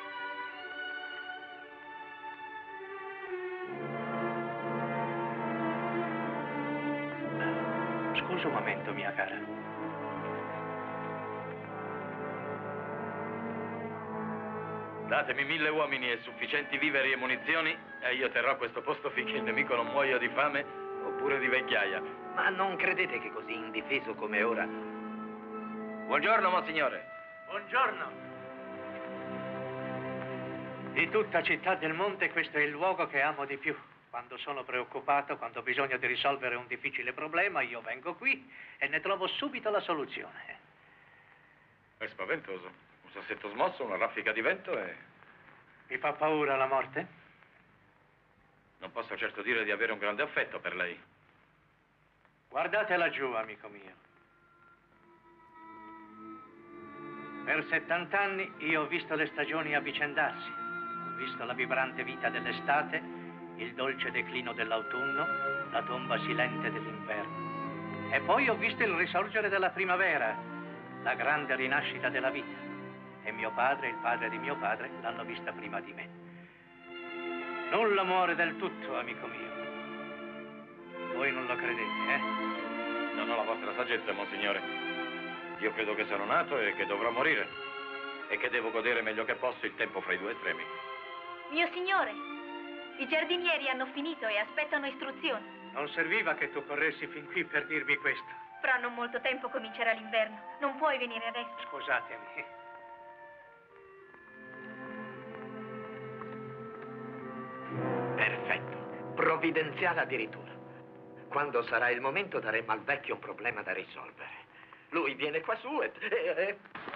H: Scusa un momento, mia cara.
E: Datemi mille uomini e sufficienti viveri e munizioni e io terrò questo posto finché il nemico non muoia di fame oppure di vecchiaia.
K: Ma non credete che così indifeso come ora...
E: Buongiorno, monsignore.
H: Buongiorno. Di tutta Città del Monte questo è il luogo che amo di più. Quando sono preoccupato, quando ho bisogno di risolvere un difficile problema, io vengo qui e ne trovo subito la soluzione.
E: È spaventoso. Un sassetto smosso, una raffica di vento e...
H: Mi fa paura la morte?
E: Non posso certo dire di avere un grande affetto per lei.
H: Guardate laggiù, amico mio. Per settant'anni io ho visto le stagioni avvicendarsi. Ho visto la vibrante vita dell'estate, il dolce declino dell'autunno, la tomba silente dell'inverno. E poi ho visto il risorgere della primavera, la grande rinascita della vita. E mio padre e il padre di mio padre l'hanno vista prima di me. Nulla muore del tutto, amico mio. Voi non lo credete, eh?
E: Non ho la vostra saggezza, monsignore. Io credo che sono nato e che dovrò morire. E che devo godere meglio che posso il tempo fra i due estremi.
B: Mio signore, i giardinieri hanno finito e aspettano istruzioni.
H: Non serviva che tu corressi fin qui per dirmi questo.
B: Fra non molto tempo comincerà l'inverno. Non puoi venire adesso.
H: Scusatemi.
I: Perfetto, provvidenziale addirittura. Quando sarà il momento daremo al vecchio un problema da risolvere. Lui viene qua su e... e, e...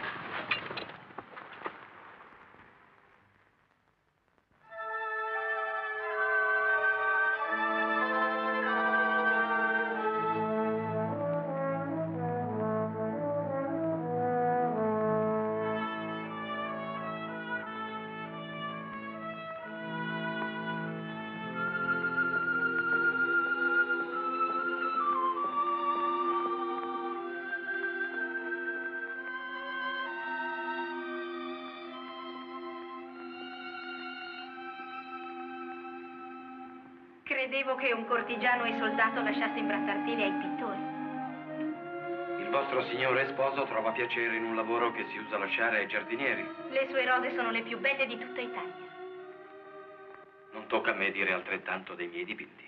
B: Credevo che un cortigiano e soldato lasciasse imbrattarteli ai pittori.
E: Il vostro signore sposo trova piacere in un lavoro che si usa lasciare ai giardinieri.
B: Le sue rose sono le più belle di tutta Italia.
E: Non tocca a me dire altrettanto dei miei dipinti.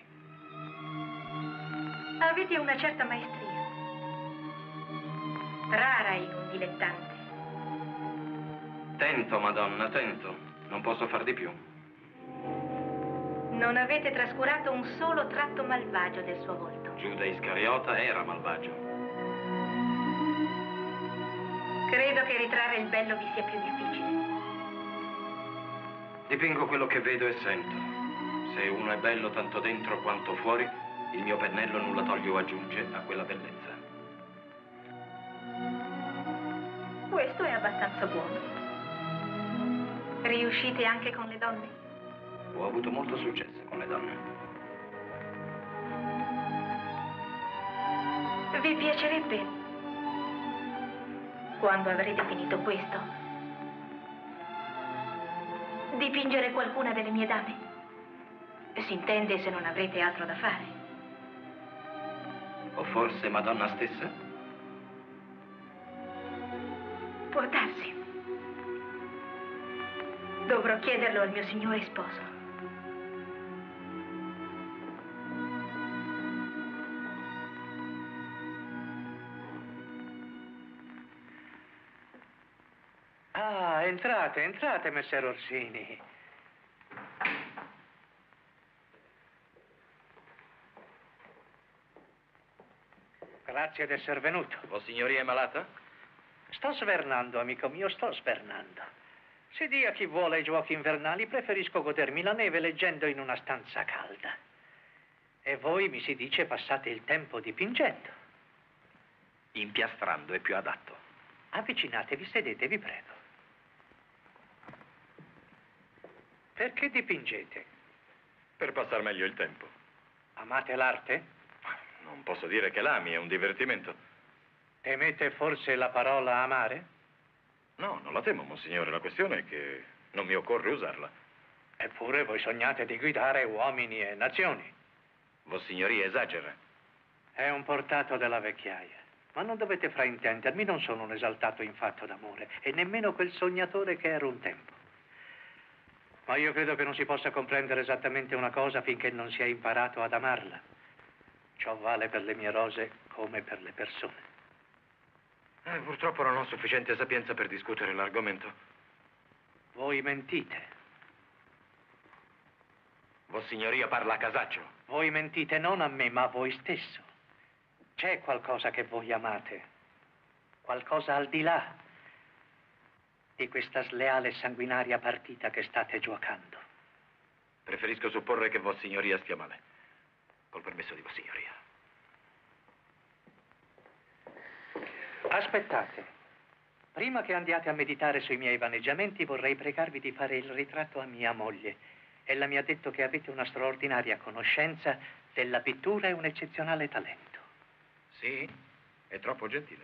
B: Avete una certa maestria, rara in un dilettante.
E: Tento, Madonna, tento. Non posso far di più.
B: Non avete trascurato un solo tratto malvagio del suo volto.
E: Giuda Iscariota era malvagio.
B: Credo che ritrarre il bello vi sia più difficile.
E: Dipingo quello che vedo e sento. Se uno è bello tanto dentro quanto fuori, il mio pennello nulla toglie o aggiunge a quella bellezza.
B: Questo è abbastanza buono. Riuscite anche con le donne?
E: Ho avuto molto successo con le donne.
B: Vi piacerebbe, quando avrete finito questo, dipingere qualcuna delle mie dame? Si intende se non avrete altro da fare.
E: O forse Madonna stessa?
B: Può darsi. Dovrò chiederlo al mio signore sposo.
H: Ah, entrate, entrate, messer Orsini. Grazie di essere venuto.
E: Vostra signoria è malata?
H: Sto svernando, amico mio, sto svernando. Si dia chi vuole ai giochi invernali, preferisco godermi la neve leggendo in una stanza calda. E voi, mi si dice, passate il tempo dipingendo.
E: Impiastrando è più adatto.
H: Avvicinatevi, sedetevi, prego. Perché dipingete?
E: Per passare meglio il tempo.
H: Amate l'arte?
E: Non posso dire che l'ami, è un divertimento.
H: Temete forse la parola amare?
E: No, non la temo, monsignore. La questione è che non mi occorre usarla.
H: Eppure voi sognate di guidare uomini e nazioni.
E: Vossignoria esagera.
H: È un portato della vecchiaia. Ma non dovete fraintendermi, non sono un esaltato infatto d'amore e nemmeno quel sognatore che ero un tempo. Ma io credo che non si possa comprendere esattamente una cosa finché non si è imparato ad amarla. Ciò vale per le mie rose come per le persone.
E: Eh, purtroppo non ho sufficiente sapienza per discutere l'argomento.
H: Voi mentite.
E: Vossignoria parla a casaccio.
H: Voi mentite non a me, ma a voi stesso. C'è qualcosa che voi amate, qualcosa al di là di questa sleale e sanguinaria partita che state giocando.
E: Preferisco supporre che Vossignoria stia male. Col permesso di Vossignoria.
H: Aspettate. Prima che andiate a meditare sui miei vaneggiamenti, vorrei pregarvi di fare il ritratto a mia moglie. Ella mi ha detto che avete una straordinaria conoscenza della pittura e un eccezionale talento.
E: Sì, è troppo gentile.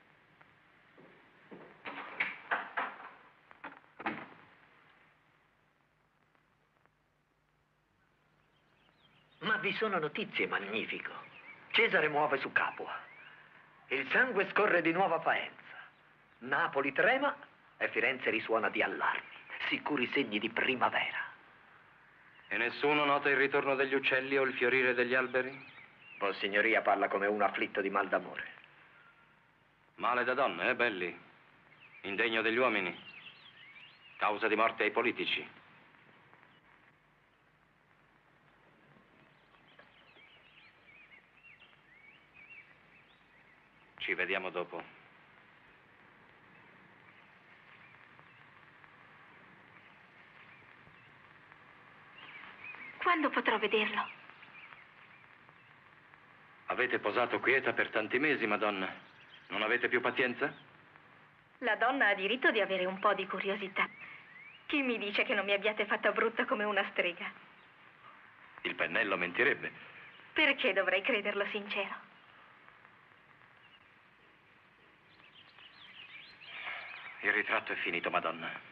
I: Ma vi sono notizie, magnifico. Cesare muove su Capua. Il sangue scorre di nuovo a Faenza. Napoli trema e Firenze risuona di allarmi. Sicuri segni di primavera.
E: E nessuno nota il ritorno degli uccelli o il fiorire degli alberi?
I: Vossignoria parla come un afflitto di mal d'amore.
E: Male da donne, eh, belli? Indegno degli uomini? Causa di morte ai politici? Ci vediamo dopo.
B: Quando potrò vederlo?
E: Avete posato quieta per tanti mesi, Madonna. Non avete più pazienza?
B: La donna ha diritto di avere un po' di curiosità. Chi mi dice che non mi abbiate fatta brutta come una strega?
E: Il pennello mentirebbe.
B: Perché dovrei crederlo sincero?
E: Il ritratto è finito, Madonna.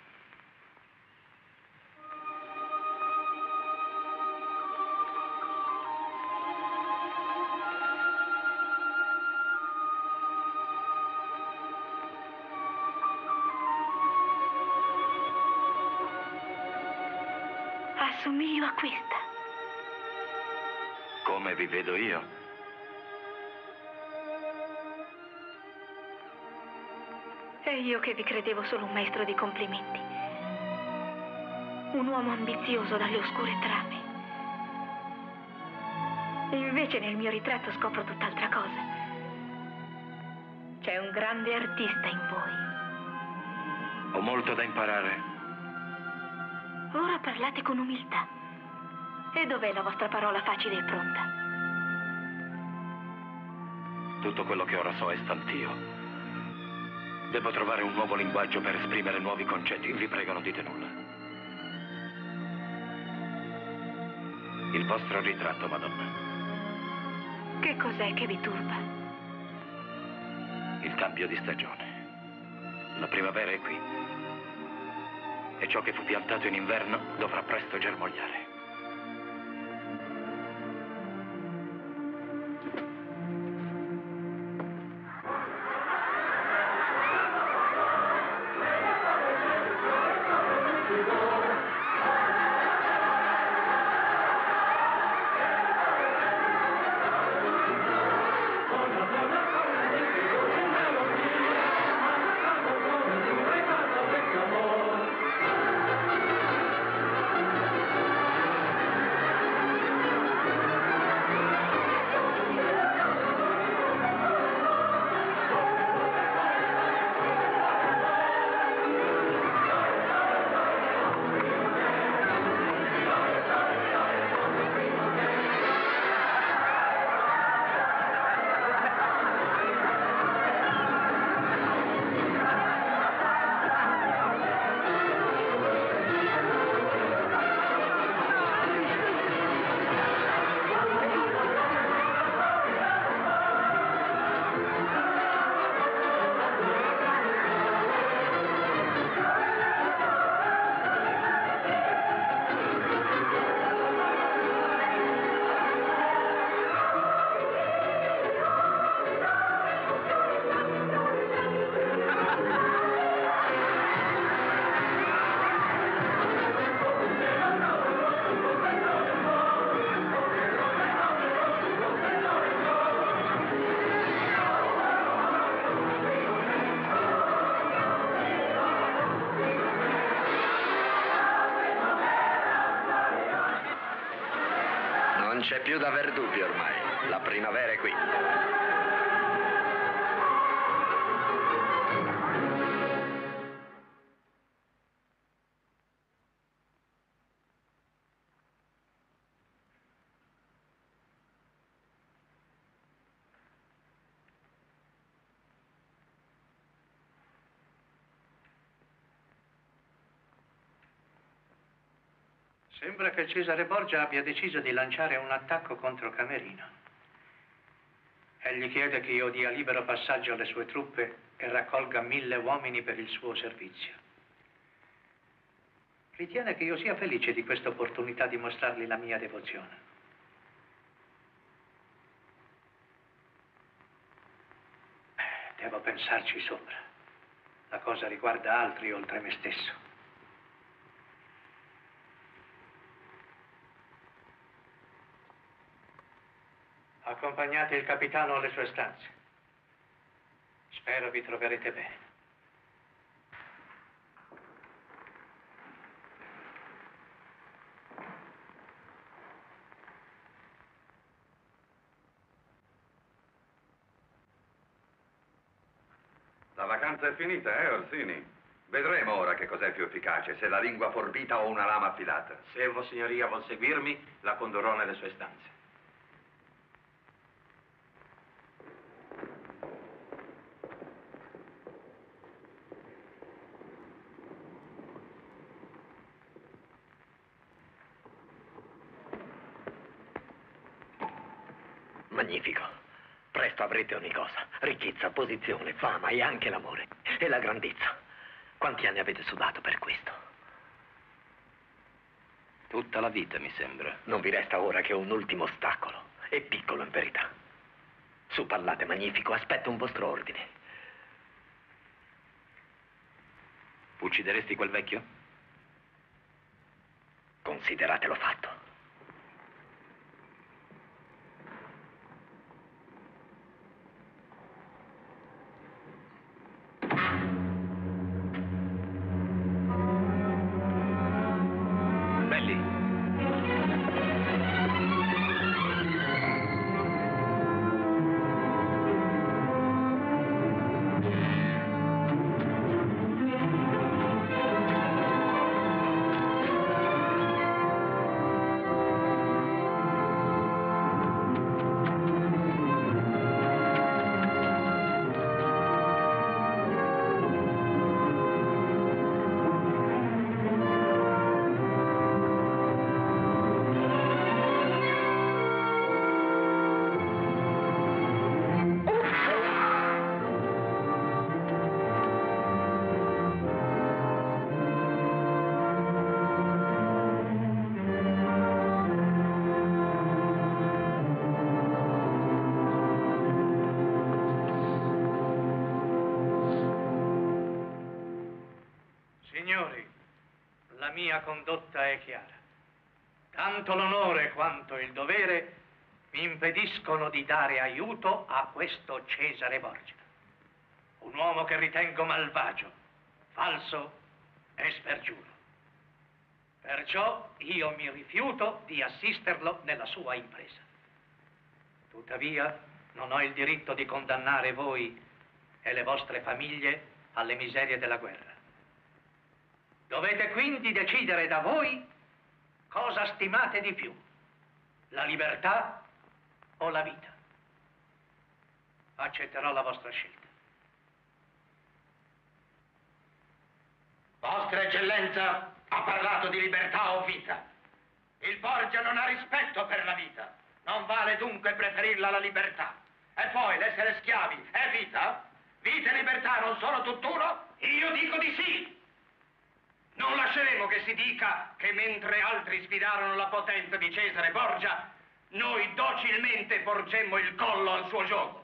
B: Assomiglio a questa.
E: Come vi vedo io?
B: E io che vi credevo solo un maestro di complimenti. Un uomo ambizioso dalle oscure trame. E invece nel mio ritratto scopro tutt'altra cosa. C'è un grande artista in voi.
E: Ho molto da imparare.
B: Ora parlate con umiltà. E dov'è la vostra parola facile e pronta?
E: Tutto quello che ora so è stantio. Devo trovare un nuovo linguaggio per esprimere nuovi concetti. Vi prego, non dite nulla. Il vostro ritratto, Madonna.
B: Che cos'è che vi turba?
E: Il cambio di stagione. La primavera è qui. E ciò che fu piantato in inverno dovrà presto germogliare.
I: c'è più da aver dubbi ormai. La primavera è qui.
H: Sembra che Cesare Borgia abbia deciso di lanciare un attacco contro Camerino. Egli chiede che io dia libero passaggio alle sue truppe e raccolga mille uomini per il suo servizio. Ritiene che io sia felice di questa opportunità di mostrargli la mia devozione. Devo pensarci sopra. La cosa riguarda altri oltre me stesso. Accompagnate il capitano alle sue stanze. Spero vi troverete bene.
D: La vacanza è finita, eh, Orsini? Vedremo ora che cos'è più efficace, se la lingua forbita o una lama affilata.
H: Se Vossignoria vuol seguirmi, la condurrò nelle sue stanze.
I: Magnifico. Presto avrete ogni cosa. Ricchezza, posizione, fama e anche l'amore. E la grandezza. Quanti anni avete sudato per questo?
E: Tutta la vita, mi sembra.
I: Non vi resta ora che un ultimo ostacolo. E piccolo in verità. Su, parlate, Magnifico. Aspetto un vostro ordine.
E: Uccideresti quel vecchio?
I: Consideratelo fatto.
H: Signori, la mia condotta è chiara. Tanto l'onore quanto il dovere mi impediscono di dare aiuto a questo Cesare Borgia. Un uomo che ritengo malvagio, falso e spergiuro. Perciò io mi rifiuto di assisterlo nella sua impresa. Tuttavia, non ho il diritto di condannare voi e le vostre famiglie alle miserie della guerra. Dovete quindi decidere da voi cosa stimate di più, la libertà o la vita. Accetterò la vostra scelta.
O: Vostra Eccellenza ha parlato di libertà o vita. Il Borgia non ha rispetto per la vita. Non vale dunque preferirla alla libertà. E poi l'essere schiavi è vita? Vita e libertà non sono tutt'uno? Io dico di sì. Non lasceremo che si dica che mentre altri sfidarono la potenza di Cesare Borgia, noi docilmente porgemmo il collo al suo gioco.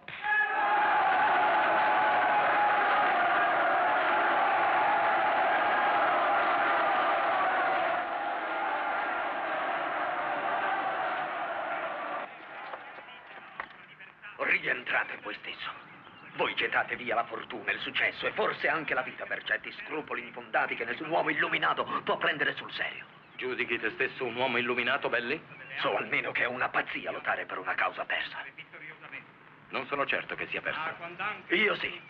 I: Rientrate in voi stesso. Voi gettate via la fortuna, il successo e forse anche la vita per certi scrupoli infondati che nessun uomo illuminato può prendere sul serio.
E: Giudichi te stesso un uomo illuminato, Belli?
I: So almeno che è una pazzia lottare per una causa persa.
E: Non sono certo che sia persa.
I: Io sì.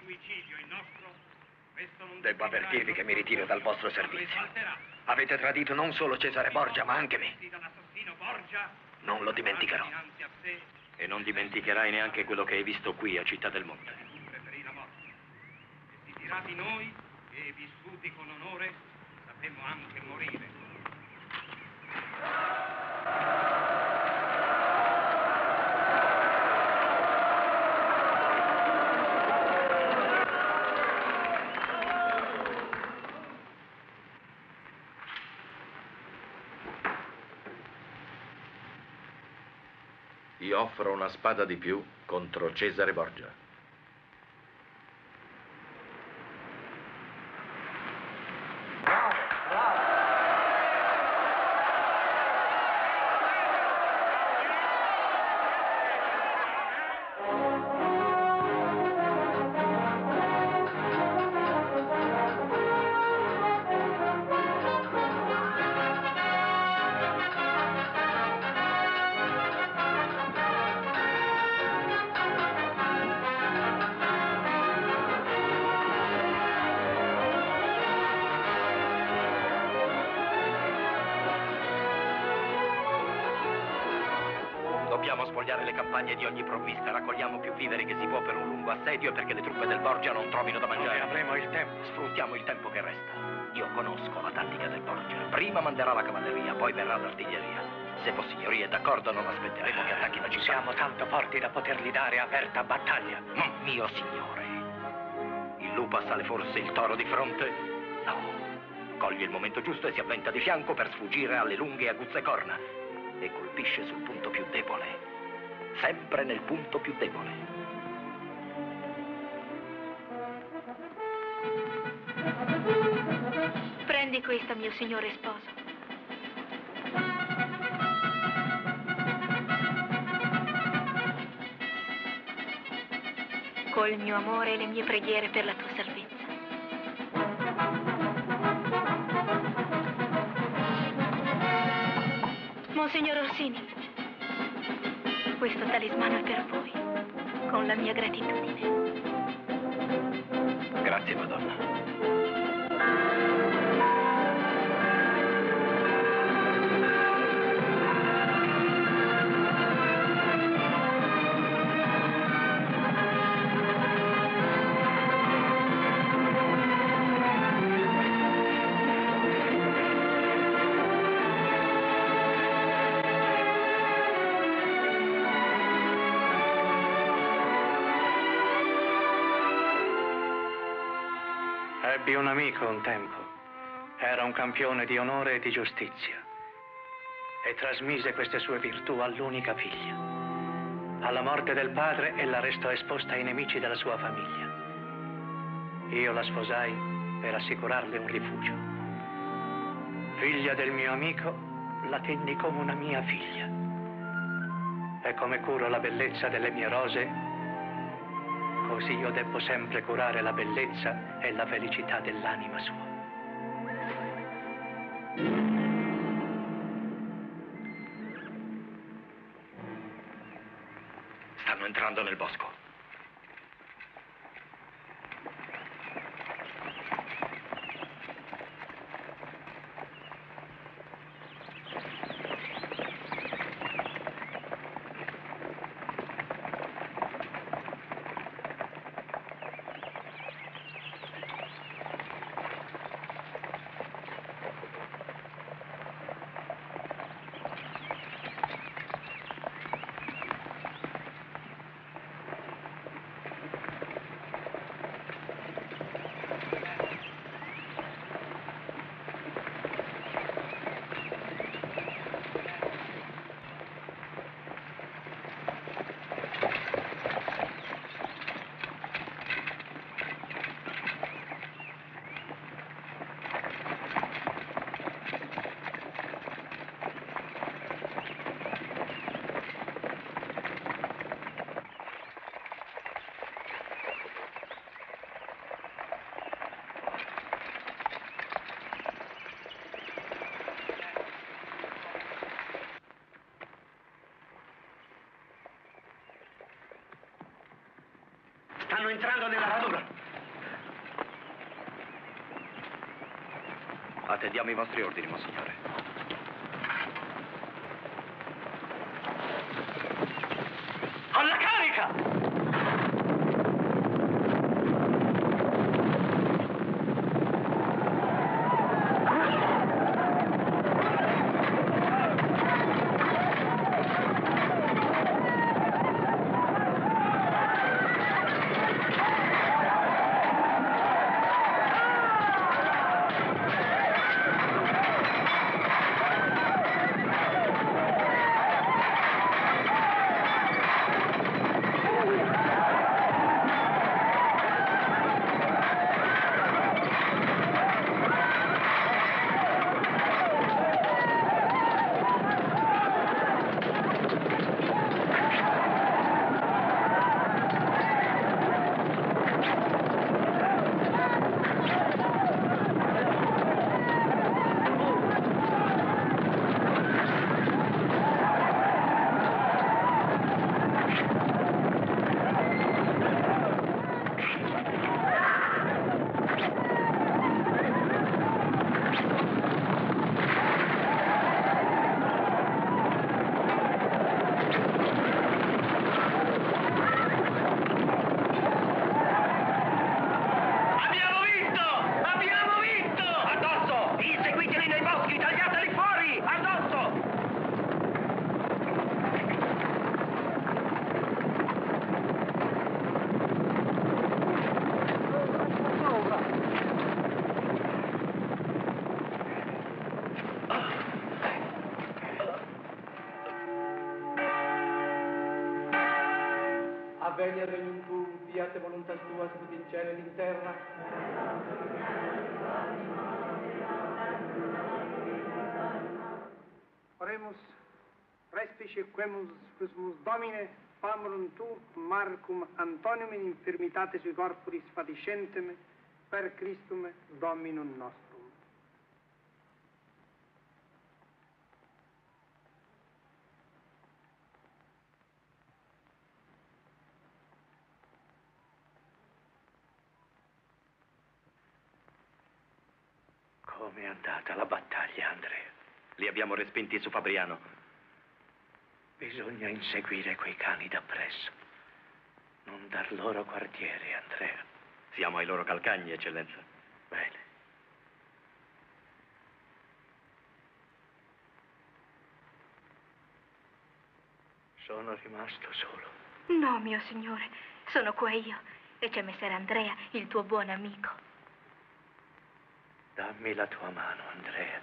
I: Devo avvertirvi che mi ritiro dal vostro servizio. Avete tradito non solo Cesare Borgia, ma anche me. Non lo dimenticherò.
E: E non dimenticherai neanche quello che hai visto qui a Città del Monte.
P: Tirati noi e vissuti con onore, sappiamo anche morire.
C: Ti offro una spada di più contro Cesare Borgia.
E: Dobbiamo spogliare le campagne di ogni provvista, raccogliamo più viveri che si può per un lungo assedio e perché le truppe del Borgia non trovino da mangiare.
I: Non avremo il tempo.
E: Sfruttiamo il tempo che resta. Io conosco la tattica del Borgia. Prima manderà la cavalleria, poi verrà l'artiglieria. Se Vossignoria è d'accordo, non aspetteremo che attacchi la città.
I: Siamo tanto forti da potergli dare aperta battaglia.
E: Ma, mio signore, il lupo sale forse il toro di fronte? No. Coglie il momento giusto e si avventa di fianco per sfuggire alle lunghe e aguzze corna. E colpisce sul punto più debole. Sempre nel punto più debole.
B: Prendi questa, mio signore sposo. Col mio amore e le mie preghiere per la tua salvezza. Monsignor Orsini, questo talismano è per voi, con la mia gratitudine.
E: Grazie, Madonna.
I: Ebbi un amico un tempo. Era un campione di onore e di giustizia. E trasmise queste sue virtù all'unica figlia. Alla morte del padre, ella restò esposta ai nemici della sua famiglia. Io la sposai per assicurarle un rifugio. Figlia del mio amico, la tenni come una mia figlia. E come curo la bellezza delle mie rose, così io debbo sempre curare la bellezza e la felicità dell'anima sua.
E: Stanno entrando nel bosco.
I: Stanno entrando nella radura.
E: Attendiamo i vostri ordini, monsignore.
I: Alla carica!
Q: Avveglia regnum tuum, fiat voluntas tua, sicut in cielo ed in terra.
R: Oremus, respice quemus quismus Domine, famorum tu, Marcum Antonium in infirmitate sui corporis fatiscentem, per Christum Dominum nostrum.
E: Come è andata la battaglia, Andrea? Li abbiamo respinti su Fabriano. Bisogna inseguire quei cani d'appresso. Non dar loro quartiere, Andrea. Siamo ai loro calcagni, eccellenza. Bene. Sono rimasto solo.
B: No, mio signore, sono qua io. E c'è messer Andrea, il tuo buon amico.
E: Dammi la tua mano, Andrea.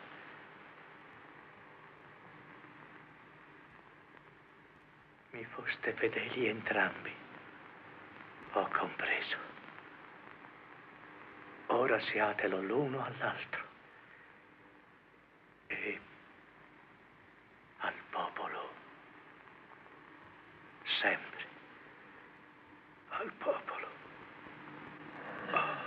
E: Mi foste fedeli entrambi. Ho compreso. Ora siatelo l'uno all'altro. E al popolo. Sempre. Al popolo. Oh.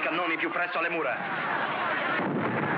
E: cannoni più presto alle mura.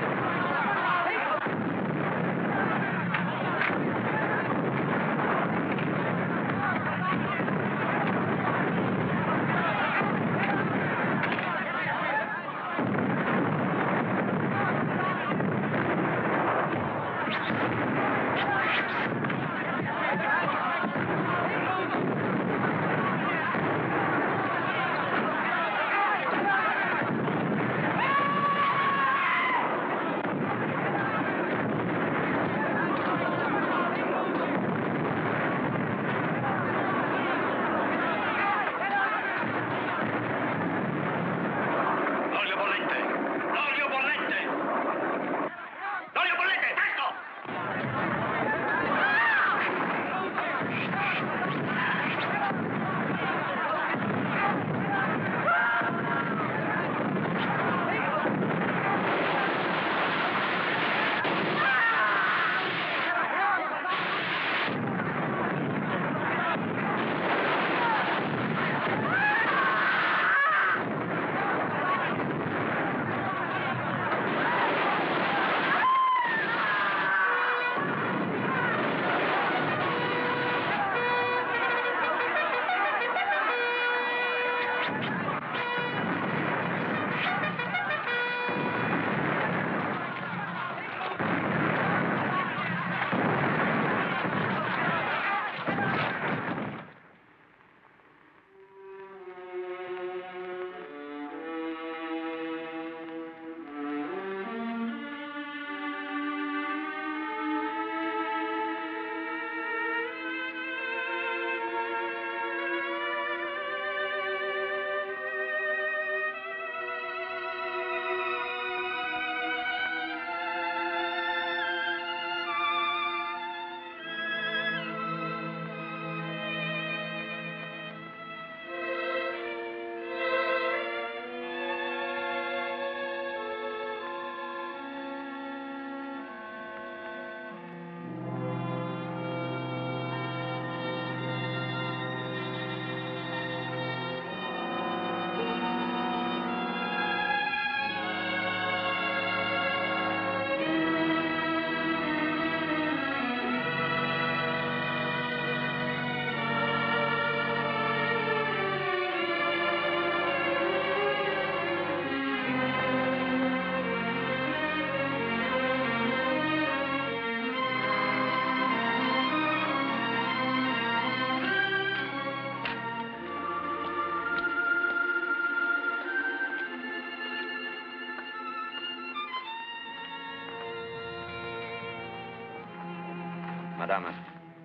E: Madama,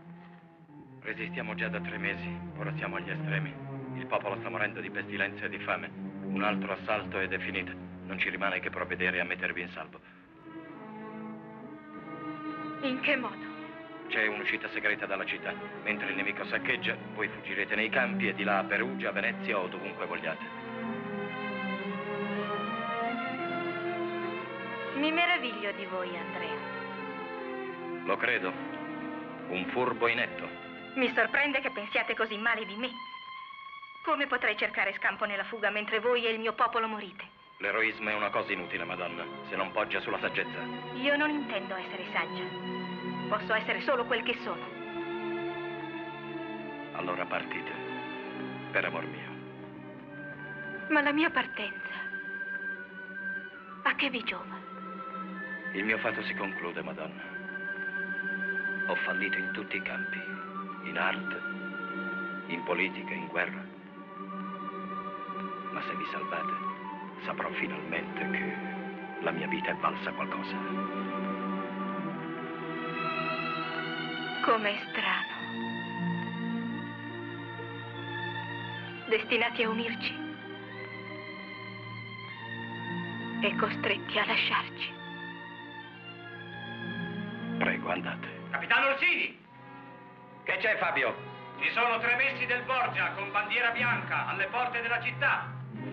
E: resistiamo già da tre mesi, ora siamo agli estremi. Il popolo sta morendo di pestilenza e di fame. Un altro assalto ed è finita. Non ci rimane che provvedere a mettervi in salvo.
B: In che modo?
E: C'è un'uscita segreta dalla città. Mentre il nemico saccheggia, voi fuggirete nei campi e di là a Perugia, Venezia o dovunque vogliate.
B: Mi meraviglio di voi, Andrea.
E: Lo credo. Un furbo inetto.
B: Mi sorprende che pensiate così male di me. Come potrei cercare scampo nella fuga mentre voi e il mio popolo morite?
E: L'eroismo è una cosa inutile, Madonna, se non poggia sulla saggezza.
B: Io non intendo essere saggia. Posso essere solo quel che sono.
E: Allora partite, per amor mio.
B: Ma la mia partenza, a che vi giova?
E: Il mio fatto si conclude, Madonna. Ho fallito in tutti i campi, in arte, in politica, in guerra. Ma se vi salvate, saprò finalmente che la mia vita è valsa qualcosa.
B: Com'è strano. Destinati a unirci e costretti a lasciarci.
E: Prego, andate.
P: Capitano Orsini!
E: Che c'è, Fabio?
P: Ci sono tre messi del Borgia con bandiera bianca alle porte della città.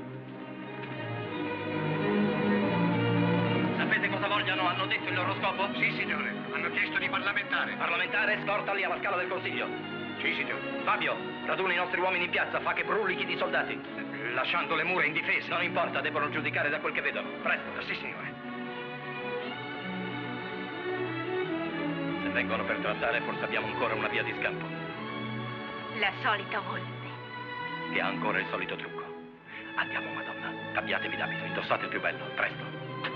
E: Sapete cosa vogliono? Hanno detto il loro scopo?
P: Sì, signore. Hanno chiesto di parlamentare.
E: Parlamentare, scortali alla Scala del Consiglio. Sì, signore. Fabio, raduna i nostri uomini in piazza, fa che brulichi di soldati. Lasciando le mura indifese. Non importa, devono giudicare da quel che vedono. Presto. Sì, signore. Se vengono per trattare, forse abbiamo ancora una via di scampo.
B: La solita volpe.
E: Che ha ancora il solito trucco. Andiamo, Madonna. Cambiatevi d'abito, indossate il più bello. Presto.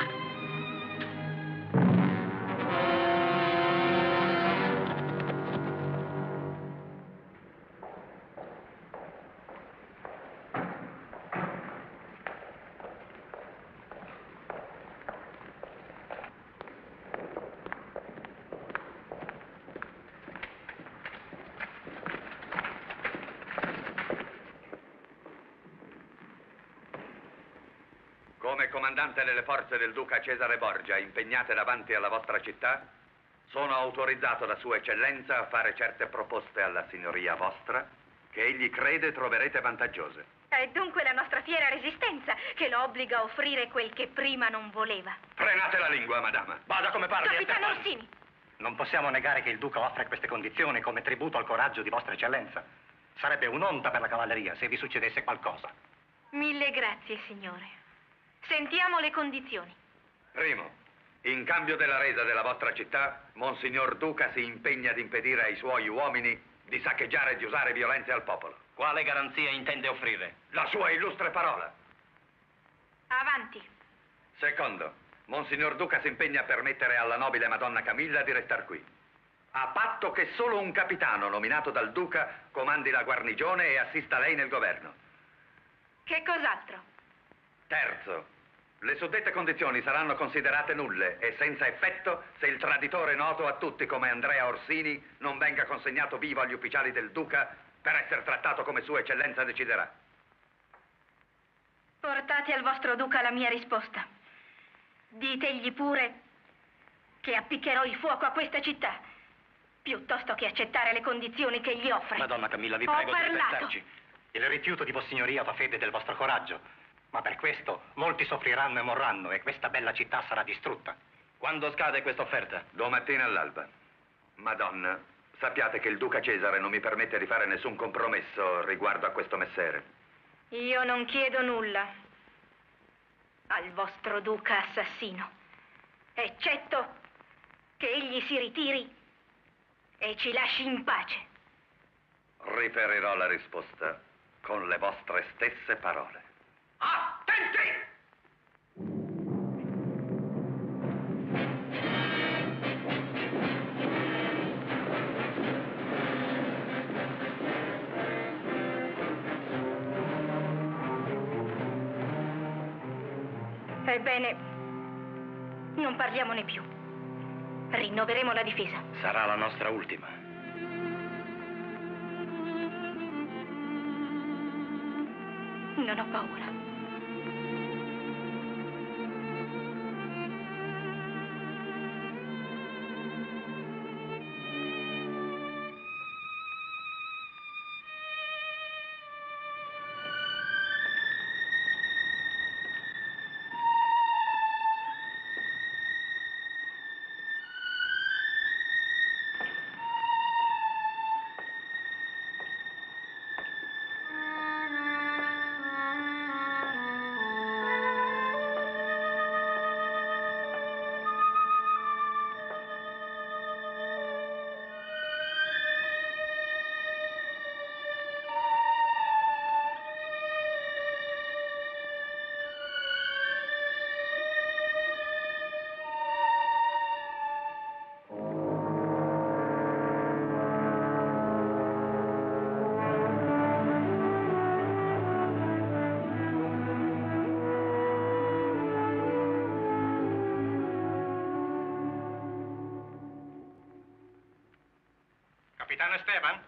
D: Come comandante delle forze del duca Cesare Borgia impegnate davanti alla vostra città, sono autorizzato da Sua Eccellenza a fare certe proposte alla signoria vostra che egli crede troverete vantaggiose.
B: È dunque la nostra fiera resistenza che lo obbliga a offrire quel che prima non voleva.
D: Frenate la lingua, madama.
E: Vada come parli.
B: Capitano Orsini!
G: Non possiamo negare che il duca offre queste condizioni come tributo al coraggio di vostra eccellenza. Sarebbe un'onta per la cavalleria se vi succedesse qualcosa.
B: Mille grazie, signore. Sentiamo le condizioni.
D: Primo, in cambio della resa della vostra città, Monsignor Duca si impegna ad impedire ai suoi uomini di saccheggiare e di usare violenze al popolo.
E: Quale garanzia intende offrire?
D: La sua illustre parola.
B: Avanti.
D: Secondo, Monsignor Duca si impegna a permettere alla nobile Madonna Camilla di restar qui, a patto che solo un capitano nominato dal Duca comandi la guarnigione e assista lei nel governo.
B: Che cos'altro?
D: Terzo, le suddette condizioni saranno considerate nulle e senza effetto se il traditore noto a tutti come Andrea Orsini non venga consegnato vivo agli ufficiali del Duca per essere trattato come Sua Eccellenza deciderà.
B: Portate al vostro duca la mia risposta. Ditegli pure che appiccherò il fuoco a questa città, piuttosto che accettare le condizioni che gli offre.
G: Madonna Camilla, vi
B: Ho
G: prego di
B: parlato.
G: aspettarci. Il rifiuto di Vossignoria fa fede del vostro coraggio. Ma per questo molti soffriranno e morranno e questa bella città sarà distrutta.
E: Quando scade questa offerta?
D: Domattina all'alba. Madonna, sappiate che il Duca Cesare non mi permette di fare nessun compromesso riguardo a questo messere.
B: Io non chiedo nulla al vostro duca assassino, eccetto che egli si ritiri e ci lasci in pace.
D: Riferirò la risposta con le vostre stesse parole.
O: Attenti!
B: Ebbene, non parliamone più. Rinnoveremo la difesa.
E: Sarà la nostra ultima.
B: Non ho paura.
G: Capitano Esteban?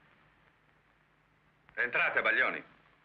D: Entrate, Baglioni.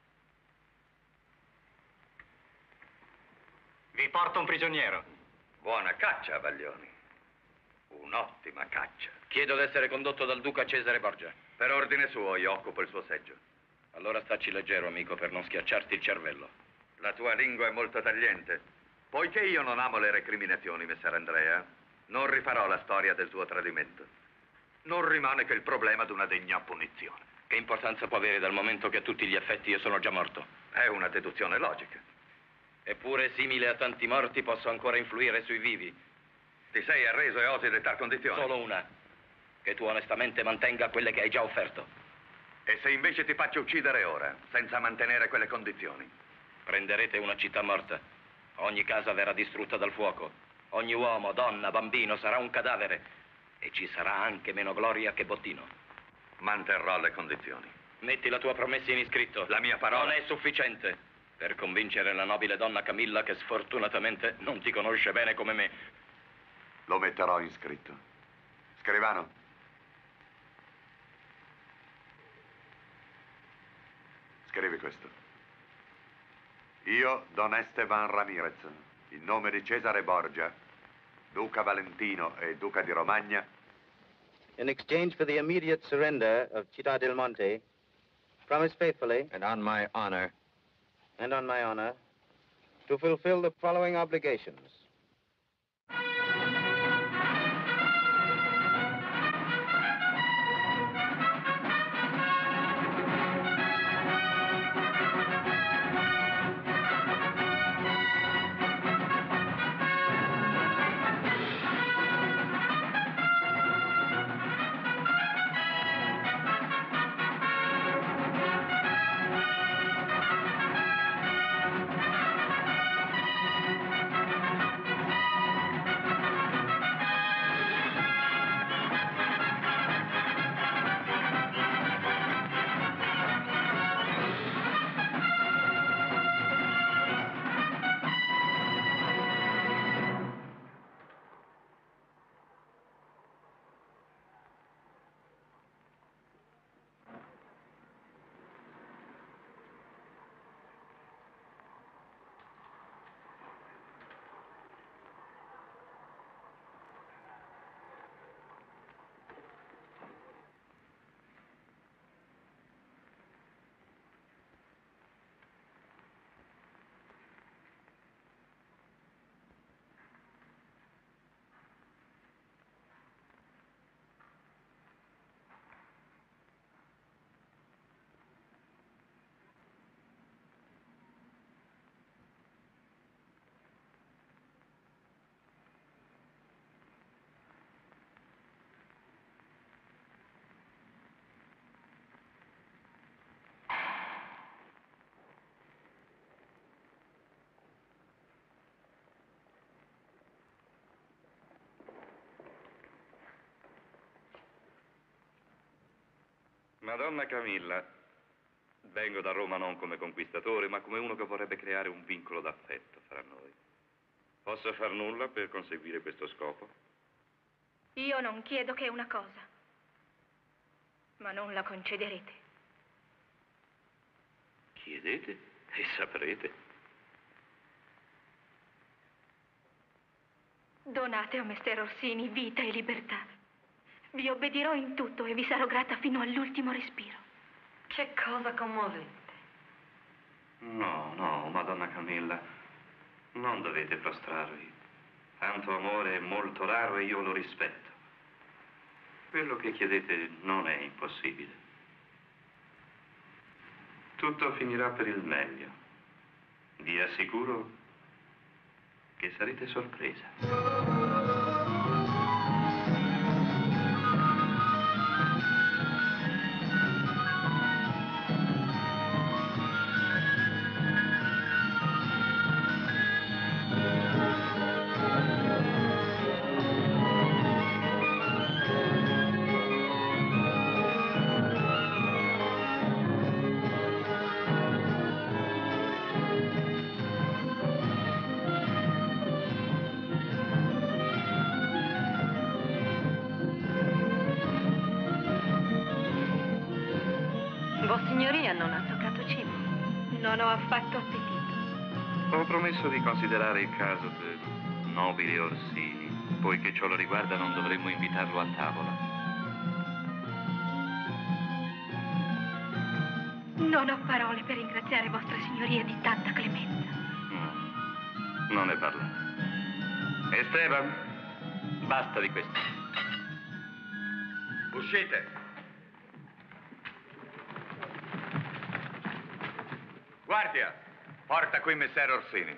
G: Vi porto un prigioniero.
D: Buona caccia, Baglioni. Un'ottima caccia.
E: Chiedo d'essere condotto dal duca Cesare Borgia.
D: Per ordine suo, io occupo il suo seggio.
E: Allora stacci leggero, amico, per non schiacciarti il cervello.
D: La tua lingua è molto tagliente. Poiché io non amo le recriminazioni, messer Andrea, non rifarò la storia del tuo tradimento. non rimane che il problema di una degna punizione.
E: Che importanza può avere dal momento che a tutti gli effetti io sono già morto?
D: È una deduzione logica.
E: Eppure, simile a tanti morti, posso ancora influire sui vivi.
D: Ti sei arreso e osi dettar condizioni?
E: Solo una. Che tu onestamente mantenga quelle che hai già offerto.
D: E se invece ti faccio uccidere ora, senza mantenere quelle condizioni?
E: Prenderete una città morta. Ogni casa verrà distrutta dal fuoco. Ogni uomo, donna, bambino sarà un cadavere. E ci sarà anche meno gloria che bottino.
D: Manterrò le condizioni.
E: Metti la tua promessa in iscritto.
D: La mia parola.
E: Non è sufficiente per convincere la nobile donna Camilla che sfortunatamente non ti conosce bene come me.
J: Lo metterò in scritto. Scrivano. Scrivi questo. Io, Don Esteban Ramirez, in nome di Cesare Borgia, Duca Valentino e Duca di Romagna,
S: in exchange for the immediate surrender of Città del Monte, promise faithfully,
T: and on my honor,
S: and on my honor, to fulfill the following obligations.
M: Madonna Camilla, vengo da Roma non come conquistatore, ma come uno che vorrebbe creare un vincolo d'affetto fra noi. Posso far nulla per conseguire questo scopo?
B: Io non chiedo che una cosa, ma non la concederete.
M: Chiedete e saprete.
B: Donate a Messer Orsini vita e libertà. Vi obbedirò in tutto e vi sarò grata fino all'ultimo respiro.
N: Che cosa commovente.
M: No, no, Madonna Camilla, non dovete prostrarvi. Tanto amore è molto raro e io lo rispetto. Quello che chiedete non è impossibile. Tutto finirà per il meglio. Vi assicuro che sarete sorpresa.
N: Vossignoria non ha toccato cibo.
B: Non ho affatto appetito.
M: Ho promesso di considerare il caso del nobile Orsini. Poiché ciò lo riguarda, non dovremmo invitarlo a tavola.
B: Non ho parole per ringraziare vostra signoria di tanta clemenza.
M: No, non ne parlate. Esteban, basta di questo.
D: Uscite. Guardia, porta qui messer Orsini.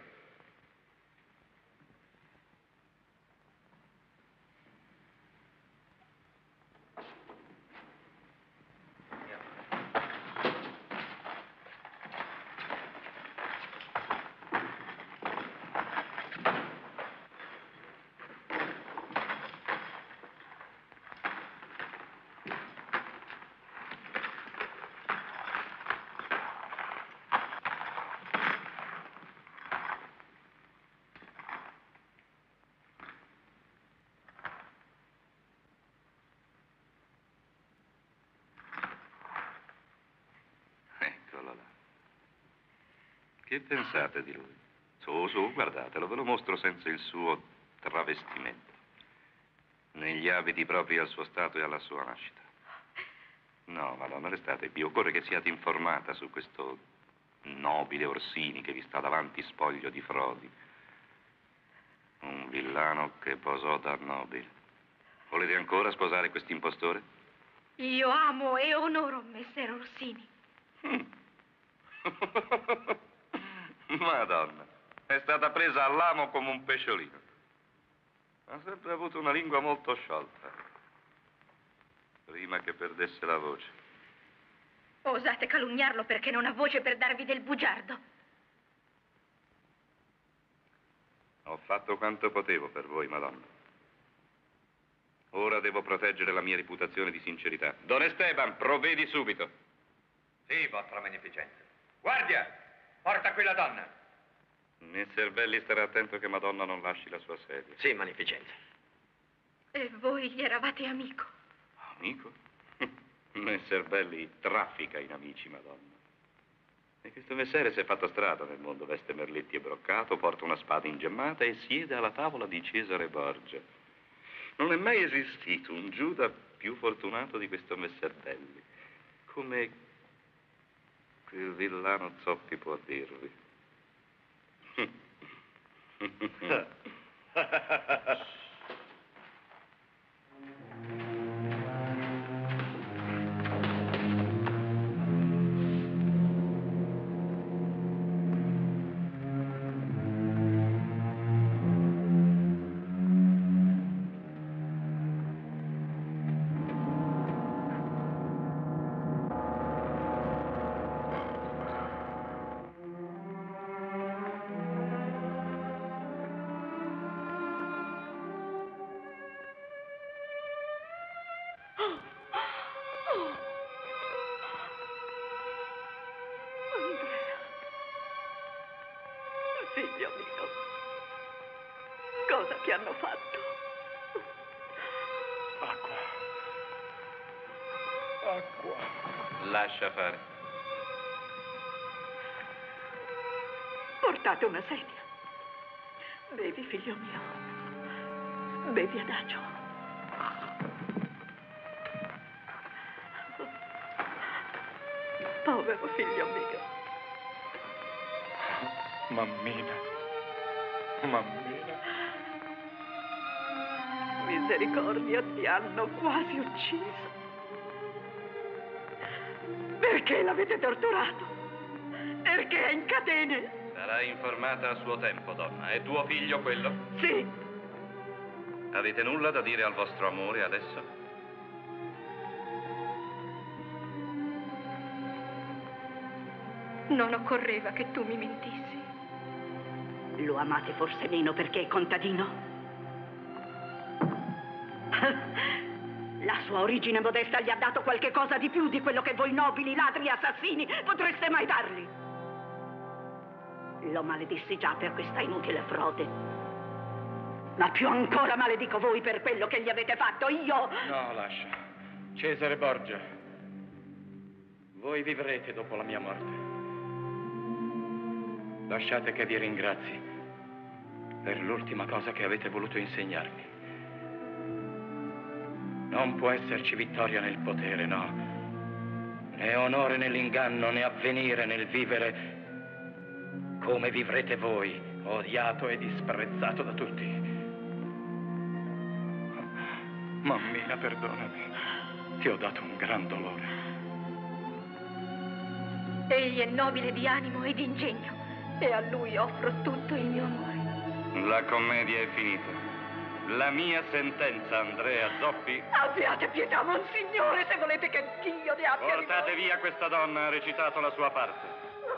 M: Che pensate di lui? Su, su, guardatelo, ve lo mostro senza il suo travestimento. Negli abiti propri al suo stato e alla sua nascita. No, madonna, restate qui. Occorre che siate informata su questo nobile Orsini che vi sta davanti spoglio di frodi. Un villano che posò da nobile. Volete ancora sposare quest'impostore?
B: Io amo e onoro messer Orsini.
M: Mm. Madonna, è stata presa all'amo come un pesciolino. Ha sempre avuto una lingua molto sciolta. Prima che perdesse la voce.
B: Osate calunniarlo perché non ha voce per darvi del bugiardo.
M: Ho fatto quanto potevo per voi, madonna. Ora devo proteggere la mia reputazione di sincerità. Don Esteban, provvedi subito.
D: Sì, vostra magnificenza. Guardia! Porta qui la donna.
M: Messer Belli starà attento che Madonna non lasci la sua sedia.
I: Sì, magnificenza.
B: E voi gli eravate amico?
M: Amico? Messer Belli traffica in amici, Madonna. E questo messere si è fatto strada nel mondo, veste merletti e broccato, porta una spada ingemmata e siede alla tavola di Cesare Borgia. Non è mai esistito un Giuda più fortunato di questo Messer Belli. Come quel villano Zoppi può dirvi.
A: Figlio mio, cosa ti hanno fatto?
E: Acqua. Acqua.
M: Lascia fare.
A: Portate una sedia. Bevi, figlio mio. Bevi adagio. Povero figlio mio.
E: Mammina. Mammina.
A: Misericordia, ti hanno quasi ucciso. Perché l'avete torturato? Perché è in catene?
M: Sarà informata a suo tempo, donna. È tuo figlio quello?
A: Sì.
M: Avete nulla da dire al vostro amore adesso?
B: Non occorreva che tu mi mentissi.
A: Lo amate forse meno perché è contadino? La sua origine modesta gli ha dato qualche cosa di più di quello che voi nobili, ladri e assassini potreste mai dargli. Lo maledissi già per questa inutile frode. Ma più ancora maledico voi per quello che gli avete fatto. Io...
E: No, lascia. Cesare Borgia. Voi vivrete dopo la mia morte. Lasciate che vi ringrazi per l'ultima cosa che avete voluto insegnarmi. Non può esserci vittoria nel potere, no. Né onore nell'inganno, né avvenire nel vivere come vivrete voi, odiato e disprezzato da tutti. Mammina, perdonami. Ti ho dato un gran dolore.
B: Egli è nobile di animo e di ingegno, e a lui offro tutto il mio amore.
M: La commedia è finita. La mia sentenza, Andrea Zoppi...
A: Abbiate pietà, monsignore, se volete che Dio ne abbia...
M: Portate via questa donna, ha recitato la sua parte.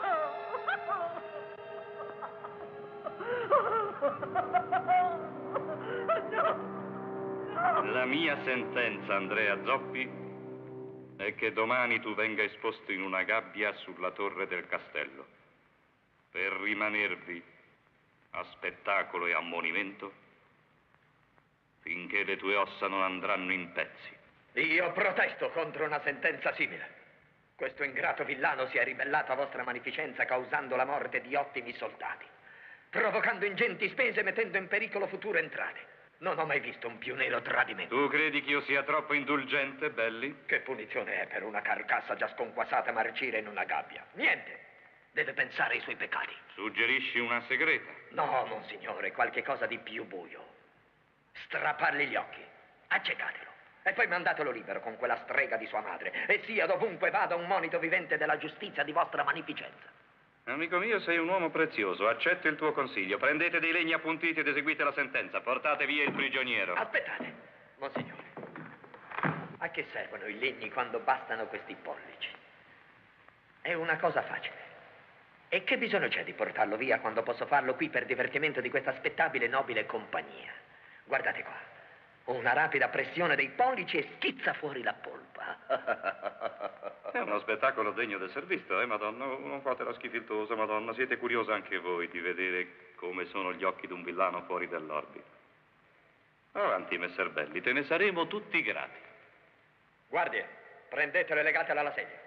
M: La mia sentenza, Andrea Zoppi, è che domani tu venga esposto in una gabbia sulla torre del castello, per rimanervi a spettacolo e ammonimento finché le tue ossa non andranno in pezzi.
I: Io protesto contro una sentenza simile. Questo ingrato villano si è ribellato a vostra magnificenza causando la morte di ottimi soldati, provocando ingenti spese e mettendo in pericolo future entrate. Non ho mai visto un più nero tradimento.
M: Tu credi che io sia troppo indulgente, Belli?
I: Che punizione è per una carcassa già sconquassata marcire in una gabbia? Niente. Deve pensare ai suoi peccati.
M: Suggerisci una segreta?
I: No, monsignore, qualche cosa di più buio. Strappargli gli occhi, accecatelo e poi mandatelo libero con quella strega di sua madre e sia dovunque vada un monito vivente della giustizia di vostra magnificenza.
M: Amico mio, sei un uomo prezioso, accetto il tuo consiglio. Prendete dei legni appuntiti ed eseguite la sentenza. Portate via il prigioniero.
I: Aspettate, monsignore. A che servono i legni quando bastano questi pollici? È una cosa facile. E che bisogno c'è di portarlo via quando posso farlo qui per divertimento di questa aspettabile e nobile compagnia? Guardate qua, una rapida pressione dei pollici e schizza fuori la polpa.
M: È uno spettacolo degno del servizio, eh, Madonna? Non fate la schifiltosa, Madonna. Siete curiosa anche voi di vedere come sono gli occhi di un villano fuori dall'orbita. Avanti, messer Belli, te ne saremo tutti grati.
I: Guardie, prendetelo e legatelo alla sedia.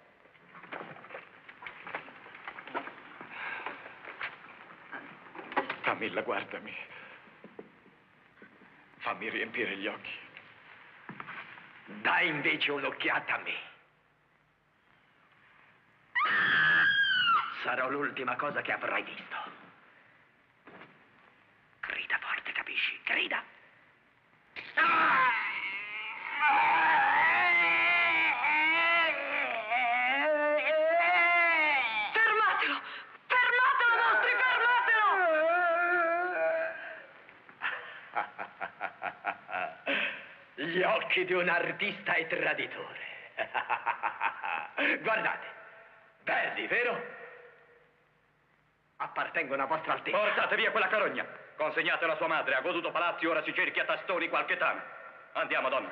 E: Camilla, guardami. Fammi riempire gli occhi.
I: Dai invece un'occhiata a me. Sarò l'ultima cosa che avrai visto. Grida forte, capisci? Grida.
A: Fermatelo! Fermatelo, mostri, fermatelo!
I: Gli occhi di un artista e traditore. Guardate, belli, vero? Appartengono a vostra altezza.
M: Portate via quella carogna. Consegnatela a sua madre. Ha goduto palazzi, ora si cerchi a tastoni qualche tana. Andiamo, donna.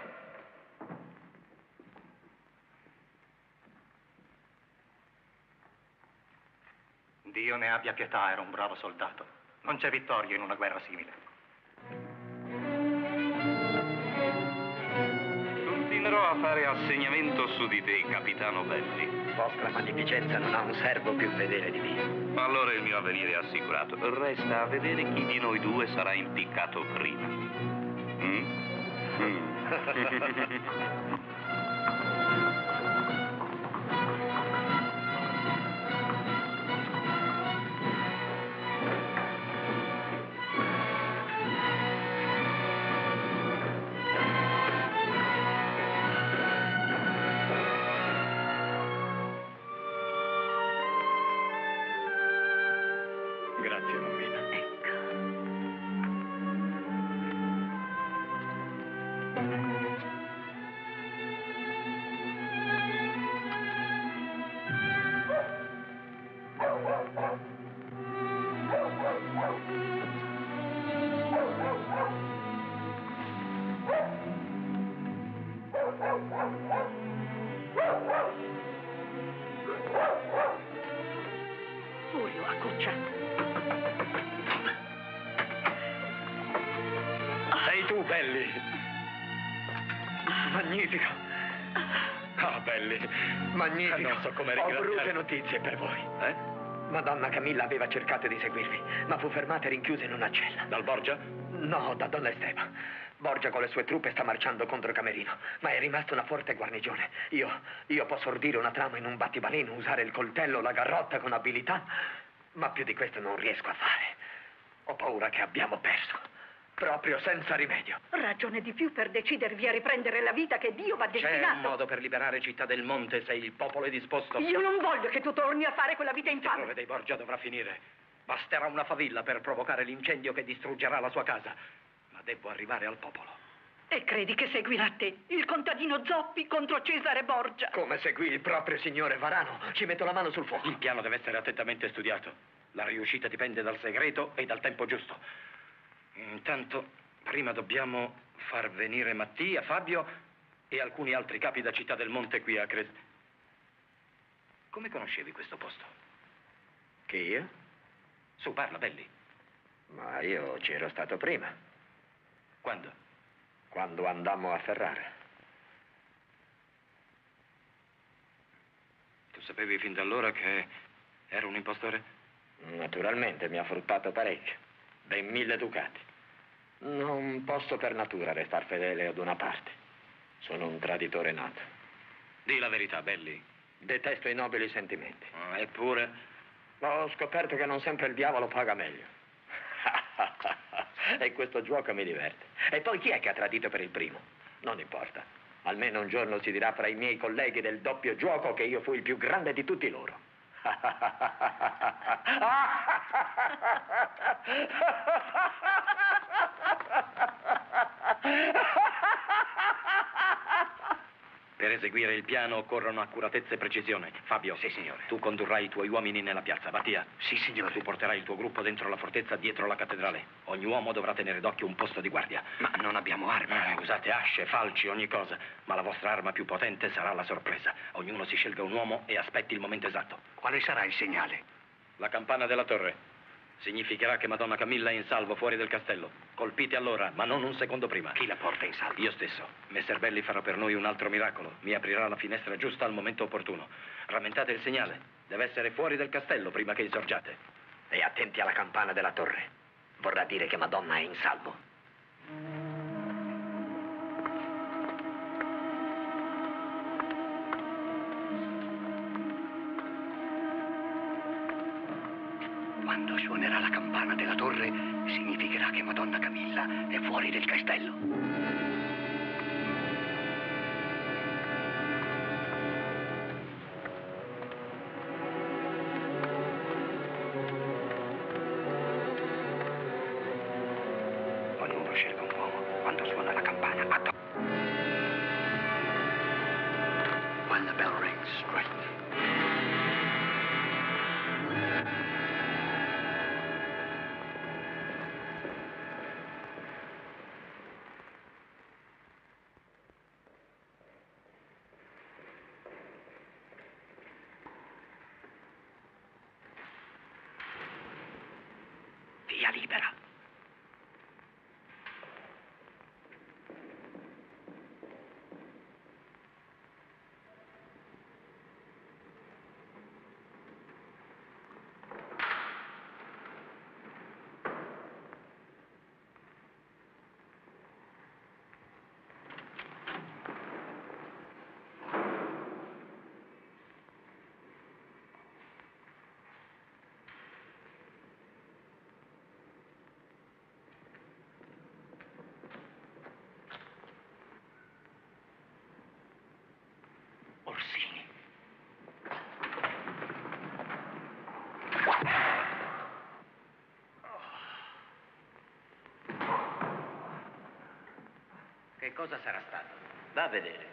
G: Dio ne abbia pietà, era un bravo soldato. Non c'è vittoria in una guerra simile.
M: Continuerò a fare assegnamento su di te, capitano Belli.
I: Vostra magnificenza non ha un servo più fedele di me.
M: Allora il mio avvenire è assicurato. Resta a vedere chi di noi due sarà impiccato prima. Mm? Mm.
E: Grazie, Normina.
A: Furio, accuccia.
I: Sei tu, Belli. Magnifico. Ah, Belli. Magnifico.
E: Non so come
I: Ho
E: ringraziare.
I: brutte notizie per voi.
E: Eh?
I: Madonna Camilla aveva cercato di seguirvi, ma fu fermata e rinchiusa in una cella.
E: Dal Borgia?
I: No, da Donna Esteba. Borgia con le sue truppe sta marciando contro Camerino, ma è rimasta una forte guarnigione. Io, io posso ordire una trama in un battibaleno, usare il coltello, la garrotta con abilità, ma più di questo non riesco a fare. Ho paura che abbiamo perso. proprio senza rimedio.
A: Ragione di più per decidervi a riprendere la vita che Dio va destinato.
E: C'è un modo per liberare Città del Monte se il popolo è disposto.
A: Io non voglio che tu torni a fare quella vita
E: Il
A: infame.
E: terrore dei Borgia dovrà finire. Basterà una favilla per provocare l'incendio che distruggerà la sua casa. Ma devo arrivare al popolo.
A: E credi che seguirà te, il contadino Zoppi contro Cesare Borgia?
I: Come seguì il proprio signore Varano? Ci metto la mano sul fuoco.
E: Il piano deve essere attentamente studiato. La riuscita dipende dal segreto e dal tempo giusto. Intanto, prima dobbiamo far venire Mattia, Fabio e alcuni altri capi da Città del Monte qui a Cres... Come conoscevi questo posto?
I: Che io?
E: Su, parla, Belli.
I: Ma io c'ero stato prima.
E: Quando?
I: Quando andammo a Ferrara.
E: Tu sapevi fin da allora che ero un impostore?
I: Naturalmente, mi ha fruttato parecchio. Ben mille ducati. Non posso per natura restar fedele ad una parte. Sono un traditore nato.
E: Dì la verità, Belli.
I: Detesto i nobili sentimenti.
E: Ah, eppure...
I: Ho scoperto che non sempre il diavolo paga meglio. E questo gioco mi diverte. E poi chi è che ha tradito per il primo? Non importa. Almeno un giorno si dirà fra i miei colleghi del doppio gioco che io fui il più grande di tutti loro.
E: Per eseguire il piano occorrono accuratezza e precisione. Fabio.
I: Sì, signore.
E: Tu condurrai i tuoi uomini nella piazza. Mattia.
I: Sì, signore.
E: Tu porterai il tuo gruppo dentro la fortezza dietro la cattedrale. Ogni uomo dovrà tenere d'occhio un posto di guardia.
I: Ma non abbiamo armi.
E: Eh, usate asce, falci, ogni cosa. Ma la vostra arma più potente sarà la sorpresa. Ognuno si scelga un uomo e aspetti il momento esatto.
I: Quale sarà il segnale?
E: La campana della torre. Significherà che Madonna Camilla è in salvo fuori del castello. Colpite allora, ma non un secondo prima.
I: Chi la porta in salvo?
E: Io stesso. Messer Belli farà per noi un altro miracolo. Mi aprirà la finestra giusta al momento opportuno. Rammentate il segnale. Deve essere fuori del castello prima che insorgiate.
I: E attenti alla campana della torre. Vorrà dire che Madonna è in salvo. Quando suonerà la campana della torre, significherà che Madonna Camilla è fuori del castello. Ognuno scelga un uomo. Quando suona la campana, atto. When the bell rings, strike. Via libera. Orsini.
K: Che cosa sarà stato? Va a vedere.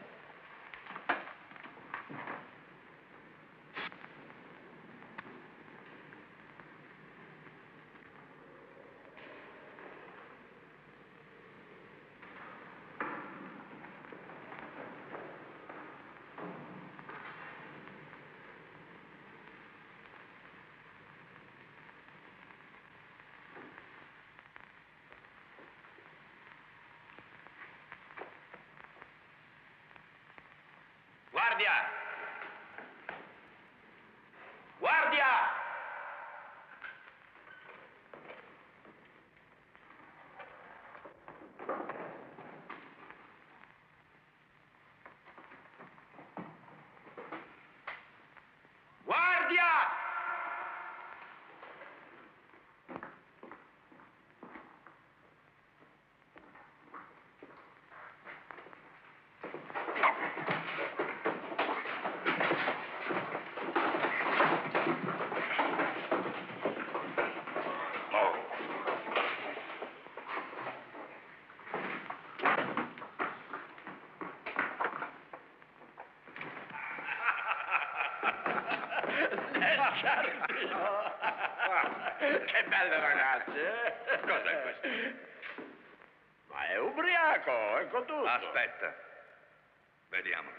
T: belle ragazze, eh?
D: Cos'è questo?
T: Ma è ubriaco, ecco tutto.
D: Aspetta. Vediamo.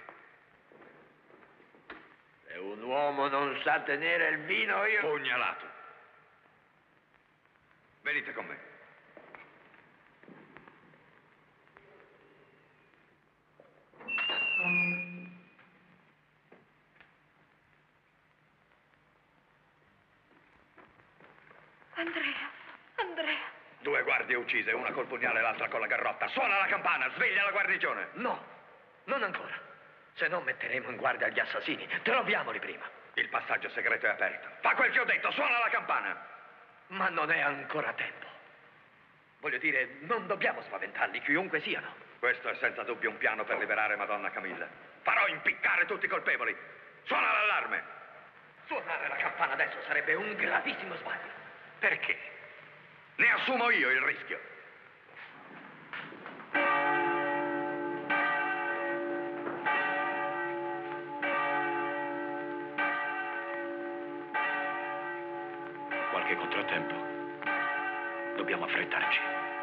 T: Se un uomo non sa tenere il vino, io...
D: Pugnalato. Venite con me.
B: Andrea, Andrea.
D: Due guardie uccise, una col pugnale e l'altra con la garrotta. Suona la campana, sveglia la guarnigione.
I: No, non ancora. Se no metteremo in guardia gli assassini. Troviamoli prima.
D: Il passaggio segreto è aperto. Fa quel che ho detto, suona la campana.
I: Ma non è ancora tempo. Voglio dire, non dobbiamo spaventarli, chiunque siano.
D: Questo è senza dubbio un piano per liberare Madonna Camilla. Farò impiccare tutti i colpevoli. Suona l'allarme.
I: Suonare la campana adesso sarebbe un gravissimo sbaglio.
D: Perché? Ne assumo io il rischio.
E: Qualche contrattempo. Dobbiamo affrettarci.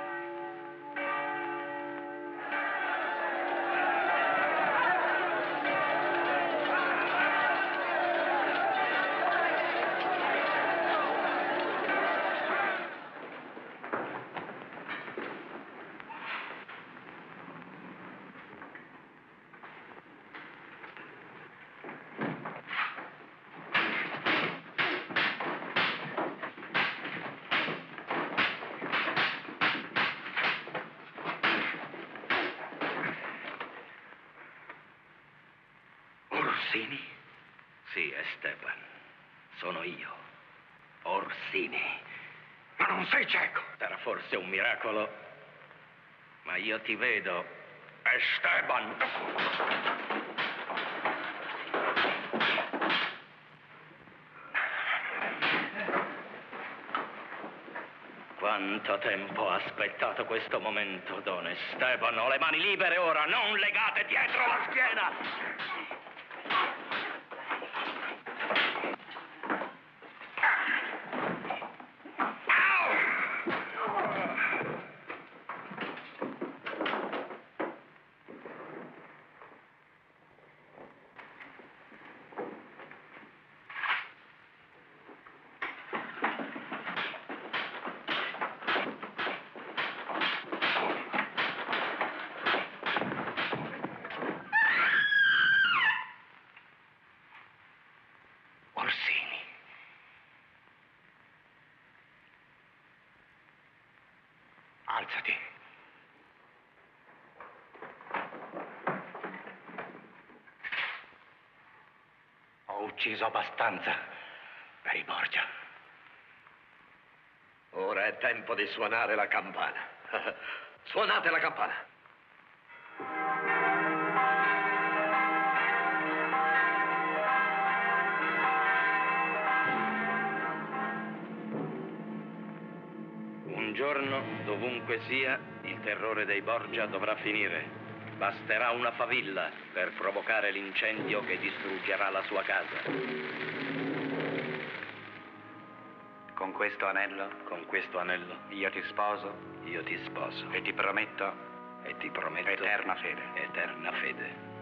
D: Orsini?
E: Sì, Esteban. Sono io. Orsini.
D: Ma non sei cieco?
E: Sarà forse un miracolo, ma io ti vedo, Esteban. Quanto tempo ho aspettato questo momento, Don Esteban. Ho le mani libere ora, non legate dietro la schiena.
D: Orsini. Alzati. Ho ucciso abbastanza per i Borgia.
I: Ora è tempo di suonare la campana. Suonate la campana.
E: Un giorno, dovunque sia, il terrore dei Borgia dovrà finire. Basterà una favilla per provocare l'incendio che distruggerà la sua casa.
G: Con questo anello,
E: Con questo anello,
G: io ti sposo
E: io ti sposo
G: e ti prometto
E: e ti prometto
G: eterna fede.
E: eterna fede.